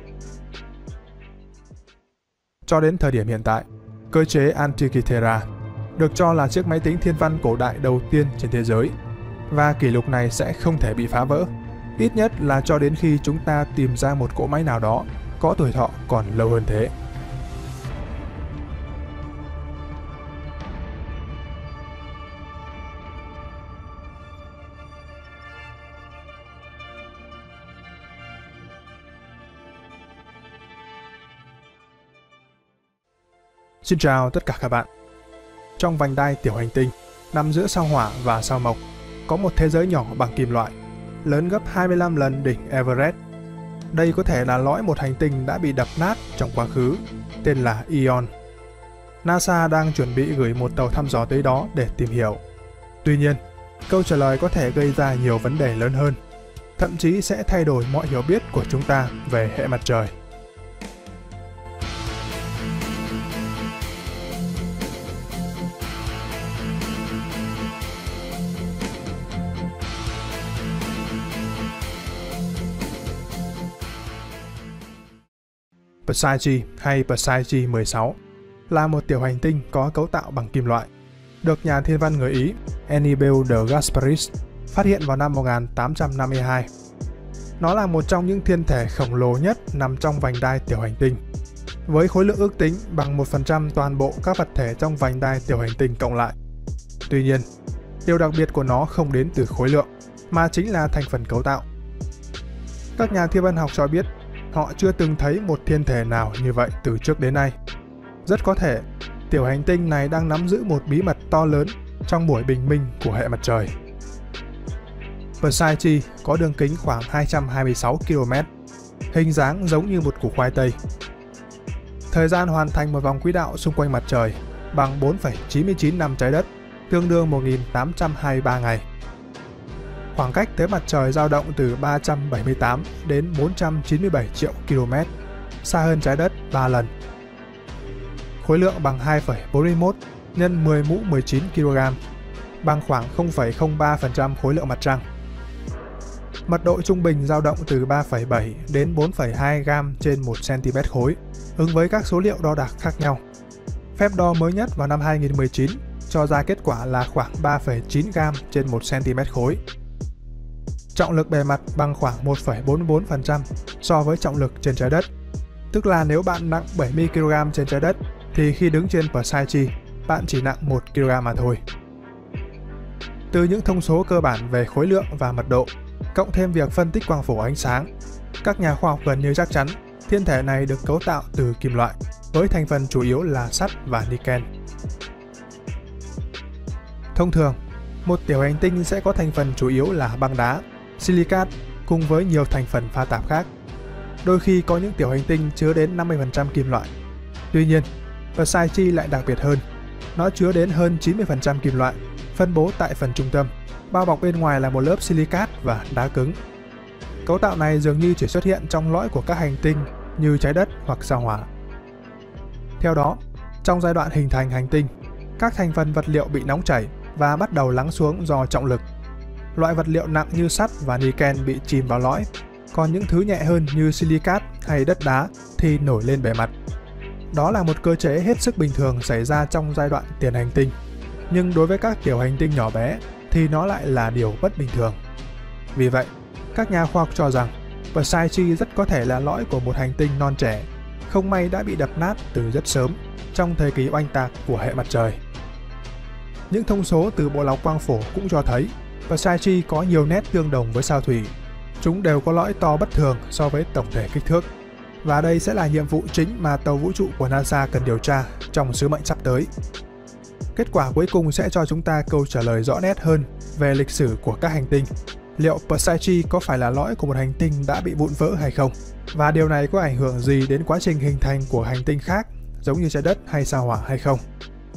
Cho đến thời điểm hiện tại, cơ chế Antikythera được cho là chiếc máy tính thiên văn cổ đại đầu tiên trên thế giới, và kỷ lục này sẽ không thể bị phá vỡ, ít nhất là cho đến khi chúng ta tìm ra một cỗ máy nào đó có tuổi thọ còn lâu hơn thế. Xin chào tất cả các bạn. Trong vành đai tiểu hành tinh, nằm giữa sao Hỏa và sao Mộc, có một thế giới nhỏ bằng kim loại, lớn gấp hai mươi lăm lần đỉnh Everest. Đây có thể là lõi một hành tinh đã bị đập nát trong quá khứ, tên là Ion. NASA đang chuẩn bị gửi một tàu thăm dò tới đó để tìm hiểu. Tuy nhiên, câu trả lời có thể gây ra nhiều vấn đề lớn hơn, thậm chí sẽ thay đổi mọi hiểu biết của chúng ta về hệ mặt trời. Psyche hay Psyche mười sáu là một tiểu hành tinh có cấu tạo bằng kim loại, được nhà thiên văn người Ý Annibale de Gasparis phát hiện vào năm một nghìn tám trăm năm mươi hai. Nó là một trong những thiên thể khổng lồ nhất nằm trong vành đai tiểu hành tinh, với khối lượng ước tính bằng một phần trăm toàn bộ các vật thể trong vành đai tiểu hành tinh cộng lại. Tuy nhiên, điều đặc biệt của nó không đến từ khối lượng, mà chính là thành phần cấu tạo. Các nhà thiên văn học cho biết họ chưa từng thấy một thiên thể nào như vậy từ trước đến nay. Rất có thể, tiểu hành tinh này đang nắm giữ một bí mật to lớn trong buổi bình minh của hệ mặt trời. Psyche có đường kính khoảng hai trăm hai mươi sáu ki lô mét, hình dáng giống như một củ khoai tây. Thời gian hoàn thành một vòng quỹ đạo xung quanh mặt trời bằng bốn phẩy chín mươi chín năm trái đất, tương đương một nghìn tám trăm hai mươi ba ngày. Khoảng cách tới mặt trời dao động từ ba trăm bảy mươi tám đến bốn trăm chín mươi bảy triệu km, xa hơn trái đất ba lần. Khối lượng bằng hai phẩy bốn mươi mốt nhân mười mũ mười chín ki lô gam, bằng khoảng không phẩy không ba phần trăm khối lượng mặt trăng. Mật độ trung bình dao động từ ba phẩy bảy đến bốn phẩy hai gam trên một cm khối, ứng với các số liệu đo đạc khác nhau. Phép đo mới nhất vào năm hai nghìn không trăm mười chín cho ra kết quả là khoảng ba phẩy chín gam trên một cm khối. Trọng lực bề mặt bằng khoảng một phẩy bốn mươi bốn phần trăm so với trọng lực trên trái đất. Tức là nếu bạn nặng bảy mươi ki lô gam trên trái đất, thì khi đứng trên Perseid, bạn chỉ nặng một ki lô gam mà thôi. Từ những thông số cơ bản về khối lượng và mật độ, cộng thêm việc phân tích quang phổ ánh sáng, các nhà khoa học gần như chắc chắn thiên thể này được cấu tạo từ kim loại, với thành phần chủ yếu là sắt và niken. Thông thường, một tiểu hành tinh sẽ có thành phần chủ yếu là băng đá, silicat cùng với nhiều thành phần pha tạp khác. Đôi khi có những tiểu hành tinh chứa đến năm mươi phần trăm kim loại. Tuy nhiên, Perseid lại đặc biệt hơn. Nó chứa đến hơn chín mươi phần trăm kim loại, phân bố tại phần trung tâm, bao bọc bên ngoài là một lớp silicat và đá cứng. Cấu tạo này dường như chỉ xuất hiện trong lõi của các hành tinh như trái đất hoặc sao Hỏa. Theo đó, trong giai đoạn hình thành hành tinh, các thành phần vật liệu bị nóng chảy và bắt đầu lắng xuống do trọng lực. Loại vật liệu nặng như sắt và niken bị chìm vào lõi, còn những thứ nhẹ hơn như silicat hay đất đá thì nổi lên bề mặt. Đó là một cơ chế hết sức bình thường xảy ra trong giai đoạn tiền hành tinh, nhưng đối với các tiểu hành tinh nhỏ bé thì nó lại là điều bất bình thường. Vì vậy, các nhà khoa học cho rằng Perseid rất có thể là lõi của một hành tinh non trẻ, không may đã bị đập nát từ rất sớm trong thời kỳ oanh tạc của hệ mặt trời. Những thông số từ bộ lọc quang phổ cũng cho thấy Perseid có nhiều nét tương đồng với sao Thủy. Chúng đều có lõi to bất thường so với tổng thể kích thước. Và đây sẽ là nhiệm vụ chính mà tàu vũ trụ của NASA cần điều tra trong sứ mệnh sắp tới. Kết quả cuối cùng sẽ cho chúng ta câu trả lời rõ nét hơn về lịch sử của các hành tinh. Liệu Perseid có phải là lõi của một hành tinh đã bị vụn vỡ hay không? Và điều này có ảnh hưởng gì đến quá trình hình thành của hành tinh khác, giống như trái đất hay sao Hỏa hay không?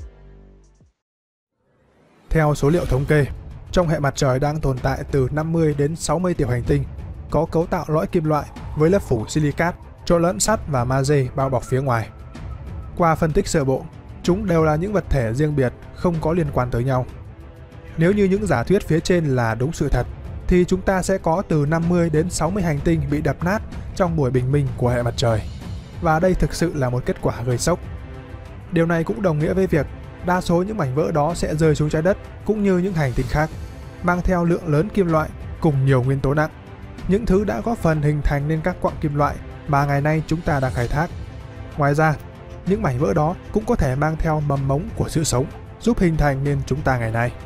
Theo số liệu thống kê, trong hệ mặt trời đang tồn tại từ năm mươi đến sáu mươi tiểu hành tinh có cấu tạo lõi kim loại với lớp phủ silicat, trộn lẫn sắt và magie bao bọc phía ngoài. Qua phân tích sơ bộ, chúng đều là những vật thể riêng biệt, không có liên quan tới nhau. Nếu như những giả thuyết phía trên là đúng sự thật, thì chúng ta sẽ có từ năm mươi đến sáu mươi hành tinh bị đập nát trong buổi bình minh của hệ mặt trời. Và đây thực sự là một kết quả gây sốc. Điều này cũng đồng nghĩa với việc đa số những mảnh vỡ đó sẽ rơi xuống trái đất cũng như những hành tinh khác, mang theo lượng lớn kim loại cùng nhiều nguyên tố nặng, những thứ đã góp phần hình thành nên các quặng kim loại mà ngày nay chúng ta đang khai thác. Ngoài ra, những mảnh vỡ đó cũng có thể mang theo mầm mống của sự sống, giúp hình thành nên chúng ta ngày nay.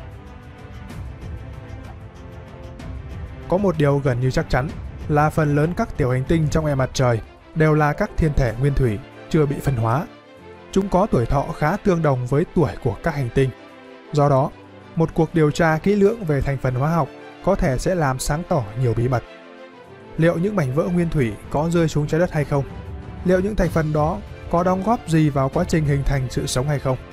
Có một điều gần như chắc chắn là phần lớn các tiểu hành tinh trong hệ mặt trời đều là các thiên thể nguyên thủy, chưa bị phân hóa. Chúng có tuổi thọ khá tương đồng với tuổi của các hành tinh. Do đó, một cuộc điều tra kỹ lưỡng về thành phần hóa học có thể sẽ làm sáng tỏ nhiều bí mật. Liệu những mảnh vỡ nguyên thủy có rơi xuống trái đất hay không? Liệu những thành phần đó có đóng góp gì vào quá trình hình thành sự sống hay không?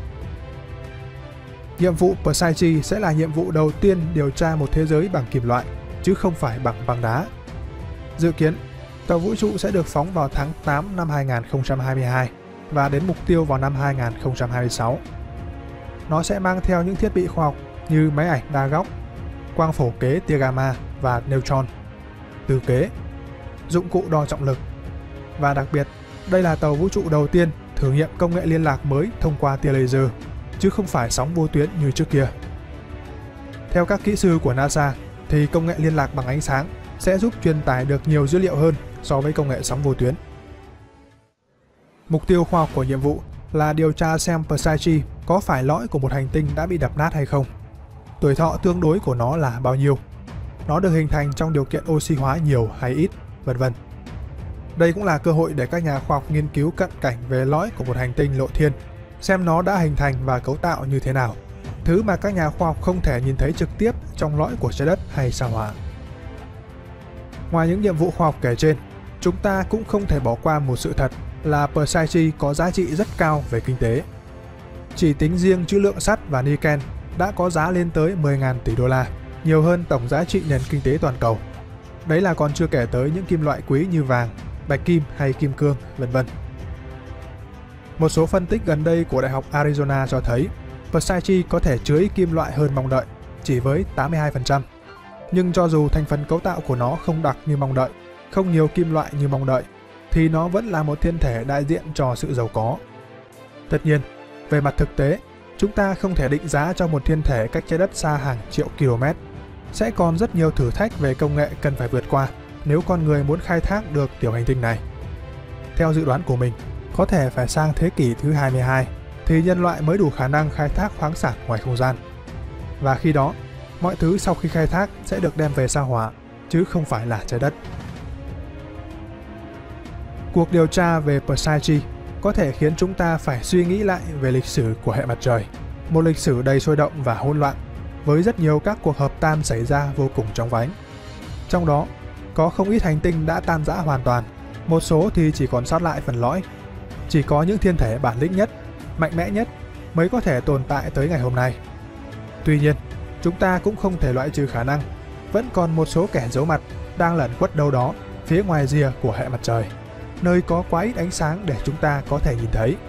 Nhiệm vụ Perseid sẽ là nhiệm vụ đầu tiên điều tra một thế giới bằng kim loại, chứ không phải bằng băng đá. Dự kiến, tàu vũ trụ sẽ được phóng vào tháng tám năm hai nghìn không trăm hai mươi hai và đến mục tiêu vào năm hai nghìn không trăm hai mươi sáu. Nó sẽ mang theo những thiết bị khoa học như máy ảnh đa góc, quang phổ kế tia gamma và neutron, từ kế, dụng cụ đo trọng lực. Và đặc biệt, đây là tàu vũ trụ đầu tiên thử nghiệm công nghệ liên lạc mới thông qua tia laser, chứ không phải sóng vô tuyến như trước kia. Theo các kỹ sư của NASA, thì công nghệ liên lạc bằng ánh sáng sẽ giúp truyền tải được nhiều dữ liệu hơn so với công nghệ sóng vô tuyến. Mục tiêu khoa học của nhiệm vụ là điều tra xem Perseid có phải lõi của một hành tinh đã bị đập nát hay không. Tuổi thọ tương đối của nó là bao nhiêu? Nó được hình thành trong điều kiện oxy hóa nhiều hay ít, vân vân. Đây cũng là cơ hội để các nhà khoa học nghiên cứu cận cảnh về lõi của một hành tinh lộ thiên, xem nó đã hình thành và cấu tạo như thế nào, thứ mà các nhà khoa học không thể nhìn thấy trực tiếp trong lõi của trái đất hay sao Hỏa. Ngoài những nhiệm vụ khoa học kể trên, chúng ta cũng không thể bỏ qua một sự thật là Persei có giá trị rất cao về kinh tế. Chỉ tính riêng trữ lượng sắt và niken đã có giá lên tới mười nghìn tỷ đô la, nhiều hơn tổng giá trị nền kinh tế toàn cầu. Đấy là còn chưa kể tới những kim loại quý như vàng, bạch kim hay kim cương, vân vân. Một số phân tích gần đây của Đại học Arizona cho thấy Persei có thể chứa ít kim loại hơn mong đợi, chỉ với tám mươi hai phần trăm. Nhưng cho dù thành phần cấu tạo của nó không đặc như mong đợi, không nhiều kim loại như mong đợi, thì nó vẫn là một thiên thể đại diện cho sự giàu có. Tất nhiên, về mặt thực tế, chúng ta không thể định giá cho một thiên thể cách trái đất xa hàng triệu km. Sẽ còn rất nhiều thử thách về công nghệ cần phải vượt qua nếu con người muốn khai thác được tiểu hành tinh này. Theo dự đoán của mình, có thể phải sang thế kỷ thứ hai mươi hai thì nhân loại mới đủ khả năng khai thác khoáng sản ngoài không gian. Và khi đó, mọi thứ sau khi khai thác sẽ được đem về sao Hỏa, chứ không phải là trái đất. Cuộc điều tra về Persei có thể khiến chúng ta phải suy nghĩ lại về lịch sử của hệ mặt trời, một lịch sử đầy sôi động và hỗn loạn, với rất nhiều các cuộc hợp tan xảy ra vô cùng chóng vánh. Trong đó, có không ít hành tinh đã tan rã hoàn toàn, một số thì chỉ còn sót lại phần lõi. Chỉ có những thiên thể bản lĩnh nhất, mạnh mẽ nhất mới có thể tồn tại tới ngày hôm nay. Tuy nhiên, chúng ta cũng không thể loại trừ khả năng vẫn còn một số kẻ giấu mặt đang lẩn khuất đâu đó phía ngoài rìa của hệ mặt trời, nơi có quá ít ánh sáng để chúng ta có thể nhìn thấy.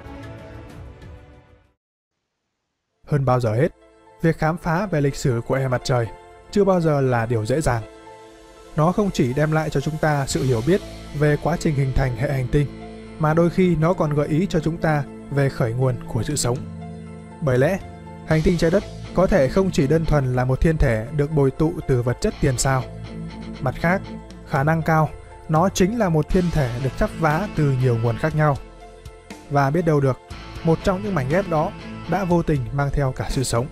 Hơn bao giờ hết, việc khám phá về lịch sử của hệ mặt trời chưa bao giờ là điều dễ dàng. Nó không chỉ đem lại cho chúng ta sự hiểu biết về quá trình hình thành hệ hành tinh, mà đôi khi nó còn gợi ý cho chúng ta về khởi nguồn của sự sống. Bởi lẽ, hành tinh trái đất có thể không chỉ đơn thuần là một thiên thể được bồi tụ từ vật chất tiền sao. Mặt khác, khả năng cao, nó chính là một thiên thể được chắp vá từ nhiều nguồn khác nhau. Và biết đâu được, một trong những mảnh ghép đó đã vô tình mang theo cả sự sống.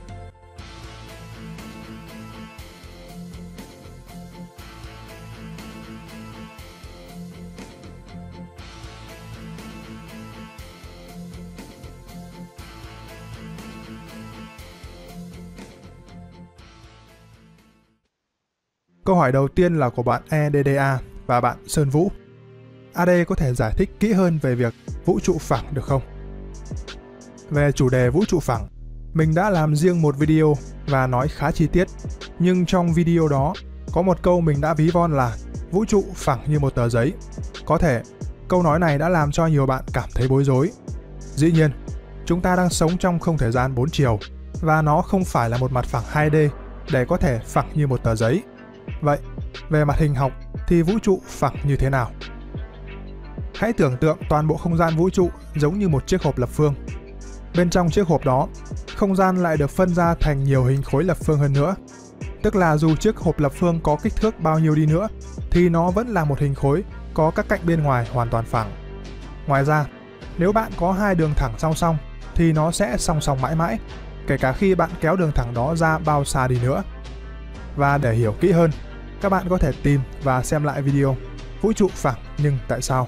Câu hỏi đầu tiên là của bạn e đê đê a và bạn Sơn Vũ. a đê có thể giải thích kỹ hơn về việc vũ trụ phẳng được không? Về chủ đề vũ trụ phẳng, mình đã làm riêng một video và nói khá chi tiết, nhưng trong video đó có một câu mình đã ví von là vũ trụ phẳng như một tờ giấy. Có thể câu nói này đã làm cho nhiều bạn cảm thấy bối rối. Dĩ nhiên, chúng ta đang sống trong không thời gian bốn chiều và nó không phải là một mặt phẳng hai D để có thể phẳng như một tờ giấy. Vậy, về mặt hình học thì vũ trụ phẳng như thế nào? Hãy tưởng tượng toàn bộ không gian vũ trụ giống như một chiếc hộp lập phương. Bên trong chiếc hộp đó, không gian lại được phân ra thành nhiều hình khối lập phương hơn nữa. Tức là dù chiếc hộp lập phương có kích thước bao nhiêu đi nữa, thì nó vẫn là một hình khối có các cạnh bên ngoài hoàn toàn phẳng. Ngoài ra, nếu bạn có hai đường thẳng song song, thì nó sẽ song song mãi mãi, kể cả khi bạn kéo đường thẳng đó ra bao xa đi nữa. Và để hiểu kỹ hơn, các bạn có thể tìm và xem lại video Vũ trụ phẳng nhưng tại sao?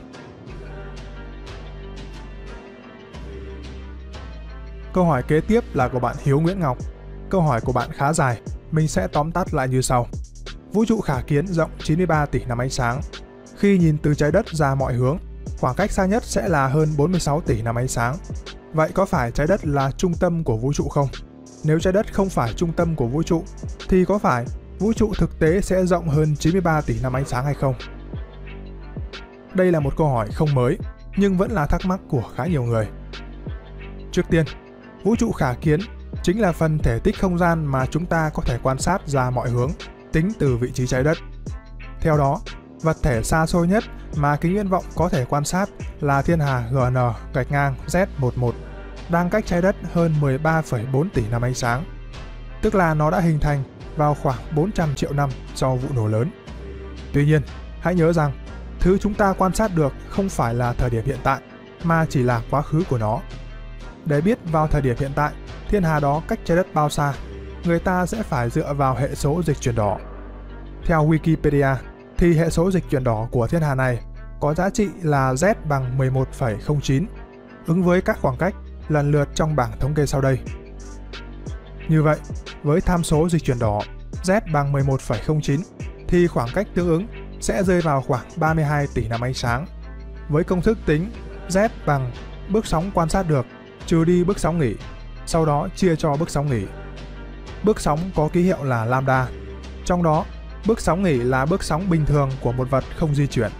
Câu hỏi kế tiếp là của bạn Hiếu Nguyễn Ngọc. Câu hỏi của bạn khá dài, mình sẽ tóm tắt lại như sau. Vũ trụ khả kiến rộng chín mươi ba tỷ năm ánh sáng. Khi nhìn từ trái đất ra mọi hướng, khoảng cách xa nhất sẽ là hơn bốn mươi sáu tỷ năm ánh sáng. Vậy có phải trái đất là trung tâm của vũ trụ không? Nếu trái đất không phải trung tâm của vũ trụ, thì có phải vũ trụ thực tế sẽ rộng hơn chín mươi ba tỷ năm ánh sáng hay không? Đây là một câu hỏi không mới, nhưng vẫn là thắc mắc của khá nhiều người. Trước tiên, vũ trụ khả kiến chính là phần thể tích không gian mà chúng ta có thể quan sát ra mọi hướng, tính từ vị trí trái đất. Theo đó, vật thể xa xôi nhất mà kính viễn vọng có thể quan sát là thiên hà giê en gạch ngang Z mười một, đang cách trái đất hơn mười ba phẩy bốn tỷ năm ánh sáng. Tức là nó đã hình thành vào khoảng bốn trăm triệu năm sau vụ nổ lớn. Tuy nhiên, hãy nhớ rằng, thứ chúng ta quan sát được không phải là thời điểm hiện tại, mà chỉ là quá khứ của nó. Để biết vào thời điểm hiện tại, thiên hà đó cách trái đất bao xa, người ta sẽ phải dựa vào hệ số dịch chuyển đỏ. Theo Wikipedia, thì hệ số dịch chuyển đỏ của thiên hà này có giá trị là Z bằng mười một phẩy không chín, ứng với các khoảng cách lần lượt trong bảng thống kê sau đây. Như vậy, với tham số dịch chuyển đỏ Z bằng mười một phẩy không chín, thì khoảng cách tương ứng sẽ rơi vào khoảng ba mươi hai tỷ năm ánh sáng. Với công thức tính Z bằng bước sóng quan sát được trừ đi bước sóng nghỉ, sau đó chia cho bước sóng nghỉ. Bước sóng có ký hiệu là lambda, trong đó bước sóng nghỉ là bước sóng bình thường của một vật không di chuyển.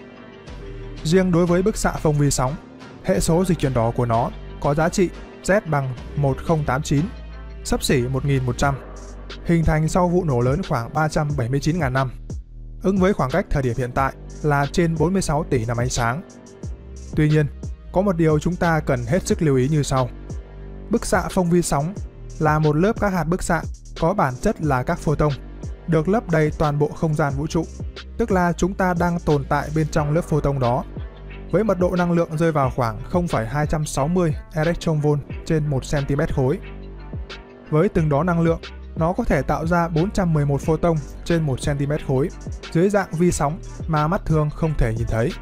Riêng đối với bức xạ phong vi sóng, hệ số dịch chuyển đỏ của nó có giá trị Z bằng một nghìn không trăm tám mươi chín, xấp xỉ một nghìn một trăm, hình thành sau vụ nổ lớn khoảng ba trăm bảy mươi chín nghìn năm, ứng với khoảng cách thời điểm hiện tại là trên bốn mươi sáu tỷ năm ánh sáng. Tuy nhiên, có một điều chúng ta cần hết sức lưu ý như sau. Bức xạ phong vi sóng là một lớp các hạt bức xạ có bản chất là các photon, được lấp đầy toàn bộ không gian vũ trụ, tức là chúng ta đang tồn tại bên trong lớp photon đó, với mật độ năng lượng rơi vào khoảng không phẩy hai trăm sáu mươi electron volt trên một cm khối. Với từng đó năng lượng, nó có thể tạo ra bốn trăm mười một photon trên một cm khối dưới dạng vi sóng mà mắt thường không thể nhìn thấy.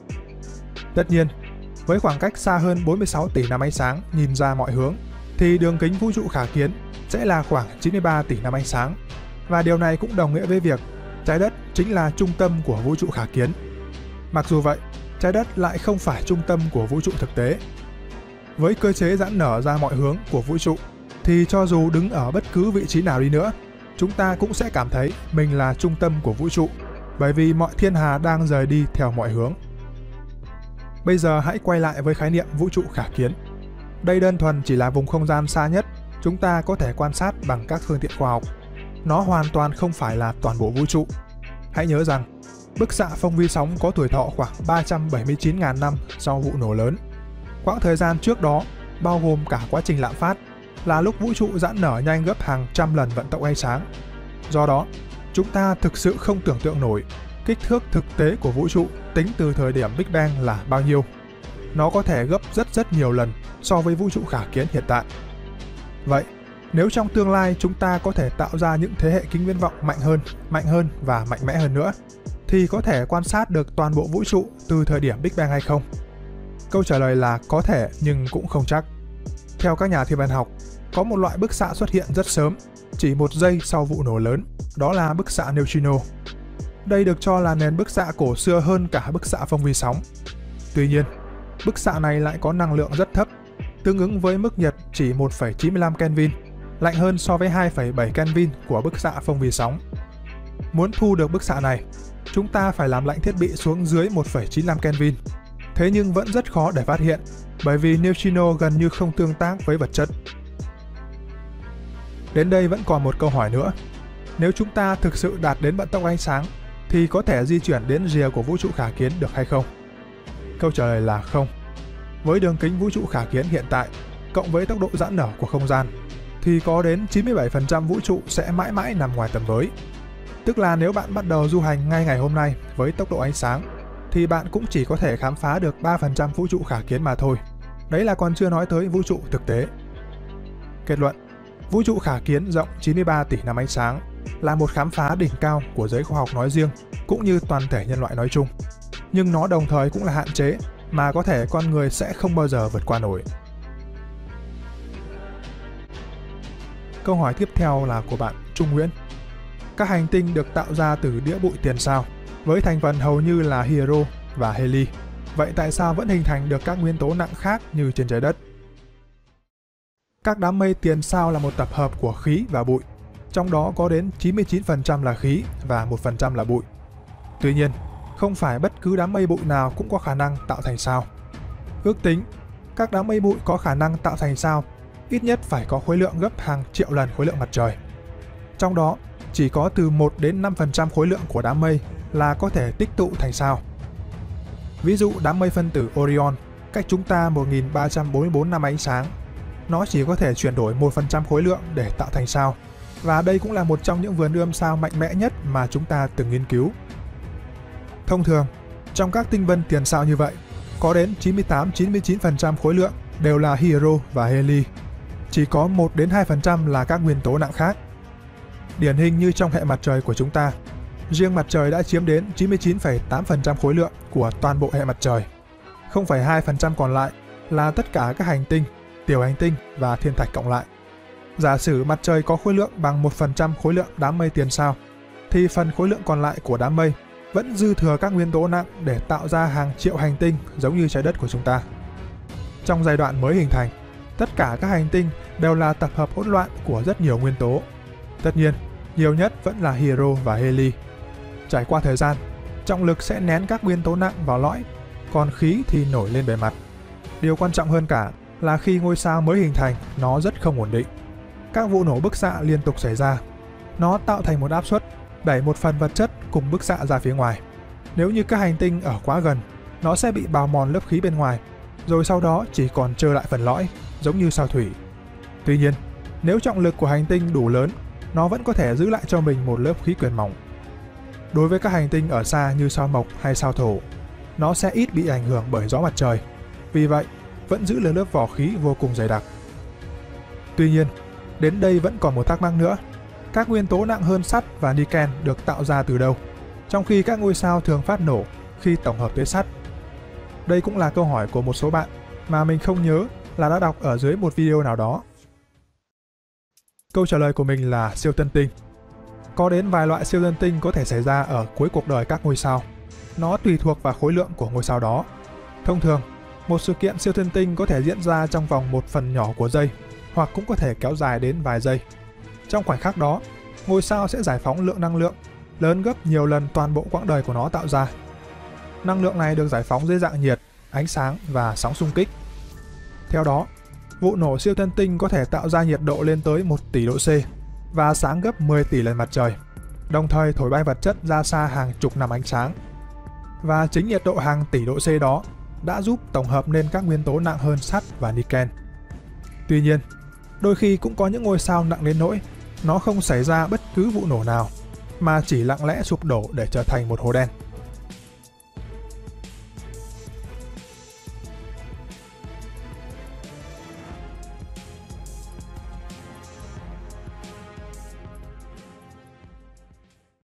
Tất nhiên, với khoảng cách xa hơn bốn mươi sáu tỷ năm ánh sáng nhìn ra mọi hướng, thì đường kính vũ trụ khả kiến sẽ là khoảng chín mươi ba tỷ năm ánh sáng, và điều này cũng đồng nghĩa với việc trái đất chính là trung tâm của vũ trụ khả kiến. Mặc dù vậy, trái đất lại không phải trung tâm của vũ trụ thực tế. Với cơ chế giãn nở ra mọi hướng của vũ trụ, thì cho dù đứng ở bất cứ vị trí nào đi nữa, chúng ta cũng sẽ cảm thấy mình là trung tâm của vũ trụ, bởi vì mọi thiên hà đang rời đi theo mọi hướng. Bây giờ hãy quay lại với khái niệm vũ trụ khả kiến. Đây đơn thuần chỉ là vùng không gian xa nhất chúng ta có thể quan sát bằng các phương tiện khoa học. Nó hoàn toàn không phải là toàn bộ vũ trụ. Hãy nhớ rằng, bức xạ phong vi sóng có tuổi thọ khoảng ba trăm bảy mươi chín nghìn năm sau vụ nổ lớn. Quãng thời gian trước đó, bao gồm cả quá trình lạm phát, là lúc vũ trụ giãn nở nhanh gấp hàng trăm lần vận tốc ánh sáng. Do đó, chúng ta thực sự không tưởng tượng nổi kích thước thực tế của vũ trụ tính từ thời điểm Big Bang là bao nhiêu. Nó có thể gấp rất rất nhiều lần so với vũ trụ khả kiến hiện tại. Vậy, nếu trong tương lai chúng ta có thể tạo ra những thế hệ kính viễn vọng mạnh hơn, mạnh hơn và mạnh mẽ hơn nữa, thì có thể quan sát được toàn bộ vũ trụ từ thời điểm Big Bang hay không? Câu trả lời là có thể nhưng cũng không chắc. Theo các nhà thiên văn học, có một loại bức xạ xuất hiện rất sớm, chỉ một giây sau vụ nổ lớn, đó là bức xạ neutrino. Đây được cho là nền bức xạ cổ xưa hơn cả bức xạ phong vi sóng. Tuy nhiên, bức xạ này lại có năng lượng rất thấp, tương ứng với mức nhiệt chỉ một phẩy chín mươi lăm Kelvin, lạnh hơn so với hai phẩy bảy Kelvin của bức xạ phong vi sóng. Muốn thu được bức xạ này, chúng ta phải làm lạnh thiết bị xuống dưới một phẩy chín mươi lăm Kelvin. Thế nhưng vẫn rất khó để phát hiện, bởi vì neutrino gần như không tương tác với vật chất. Đến đây vẫn còn một câu hỏi nữa. Nếu chúng ta thực sự đạt đến vận tốc ánh sáng, thì có thể di chuyển đến rìa của vũ trụ khả kiến được hay không? Câu trả lời là không. Với đường kính vũ trụ khả kiến hiện tại, cộng với tốc độ giãn nở của không gian, thì có đến chín mươi bảy phần trăm vũ trụ sẽ mãi mãi nằm ngoài tầm với. Tức là nếu bạn bắt đầu du hành ngay ngày hôm nay với tốc độ ánh sáng, thì bạn cũng chỉ có thể khám phá được ba phần trăm vũ trụ khả kiến mà thôi. Đấy là còn chưa nói tới vũ trụ thực tế. Kết luận, vũ trụ khả kiến rộng chín mươi ba tỷ năm ánh sáng là một khám phá đỉnh cao của giới khoa học nói riêng, cũng như toàn thể nhân loại nói chung. Nhưng nó đồng thời cũng là hạn chế mà có thể con người sẽ không bao giờ vượt qua nổi. Câu hỏi tiếp theo là của bạn Trung Nguyễn. Các hành tinh được tạo ra từ đĩa bụi tiền sao, với thành phần hầu như là hydro và heli. Vậy tại sao vẫn hình thành được các nguyên tố nặng khác như trên trái đất? Các đám mây tiền sao là một tập hợp của khí và bụi, trong đó có đến chín mươi chín phần trăm là khí và một phần trăm là bụi. Tuy nhiên, không phải bất cứ đám mây bụi nào cũng có khả năng tạo thành sao. Ước tính, các đám mây bụi có khả năng tạo thành sao ít nhất phải có khối lượng gấp hàng triệu lần khối lượng mặt trời. Trong đó, chỉ có từ một đến năm phần trăm khối lượng của đám mây là có thể tích tụ thành sao. Ví dụ đám mây phân tử Orion, cách chúng ta một nghìn ba trăm bốn mươi tư năm ánh sáng, nó chỉ có thể chuyển đổi một phần trăm khối lượng để tạo thành sao, và đây cũng là một trong những vườn ươm sao mạnh mẽ nhất mà chúng ta từng nghiên cứu. Thông thường, trong các tinh vân tiền sao như vậy, có đến chín mươi tám đến chín mươi chín phần trăm khối lượng đều là hydro và heli, chỉ có một đến hai phần trăm là các nguyên tố nặng khác. Điển hình như trong hệ mặt trời của chúng ta, riêng mặt trời đã chiếm đến chín mươi chín phẩy tám phần trăm khối lượng của toàn bộ hệ mặt trời. không phẩy hai phần trăm còn lại là tất cả các hành tinh, tiểu hành tinh và thiên thạch cộng lại. Giả sử mặt trời có khối lượng bằng một phần trăm khối lượng đám mây tiền sao, thì phần khối lượng còn lại của đám mây vẫn dư thừa các nguyên tố nặng để tạo ra hàng triệu hành tinh giống như trái đất của chúng ta. Trong giai đoạn mới hình thành, tất cả các hành tinh đều là tập hợp hỗn loạn của rất nhiều nguyên tố. Tất nhiên, nhiều nhất vẫn là hydro và heli. Trải qua thời gian, trọng lực sẽ nén các nguyên tố nặng vào lõi, còn khí thì nổi lên bề mặt. Điều quan trọng hơn cả là khi ngôi sao mới hình thành, nó rất không ổn định. Các vụ nổ bức xạ liên tục xảy ra. Nó tạo thành một áp suất, đẩy một phần vật chất cùng bức xạ ra phía ngoài. Nếu như các hành tinh ở quá gần, nó sẽ bị bào mòn lớp khí bên ngoài, rồi sau đó chỉ còn trơ lại phần lõi, giống như sao thủy. Tuy nhiên, nếu trọng lực của hành tinh đủ lớn, nó vẫn có thể giữ lại cho mình một lớp khí quyển mỏng. Đối với các hành tinh ở xa như sao Mộc hay sao Thổ, nó sẽ ít bị ảnh hưởng bởi gió mặt trời, vì vậy vẫn giữ được lớp vỏ khí vô cùng dày đặc. Tuy nhiên, đến đây vẫn còn một thắc mắc nữa. Các nguyên tố nặng hơn sắt và niken được tạo ra từ đâu, trong khi các ngôi sao thường phát nổ khi tổng hợp tới sắt? Đây cũng là câu hỏi của một số bạn mà mình không nhớ là đã đọc ở dưới một video nào đó. Câu trả lời của mình là siêu tân tinh. Có đến vài loại siêu tân tinh có thể xảy ra ở cuối cuộc đời các ngôi sao. Nó tùy thuộc vào khối lượng của ngôi sao đó. Thông thường, một sự kiện siêu tân tinh có thể diễn ra trong vòng một phần nhỏ của giây, hoặc cũng có thể kéo dài đến vài giây. Trong khoảnh khắc đó, ngôi sao sẽ giải phóng lượng năng lượng lớn gấp nhiều lần toàn bộ quãng đời của nó tạo ra. Năng lượng này được giải phóng dưới dạng nhiệt, ánh sáng và sóng xung kích. Theo đó, vụ nổ siêu tân tinh có thể tạo ra nhiệt độ lên tới một tỷ độ C và sáng gấp mười tỷ lần mặt trời, đồng thời thổi bay vật chất ra xa hàng chục năm ánh sáng. Và chính nhiệt độ hàng tỷ độ C đó đã giúp tổng hợp nên các nguyên tố nặng hơn sắt và niken. Tuy nhiên, đôi khi cũng có những ngôi sao nặng đến nỗi nó không xảy ra bất cứ vụ nổ nào, mà chỉ lặng lẽ sụp đổ để trở thành một hố đen.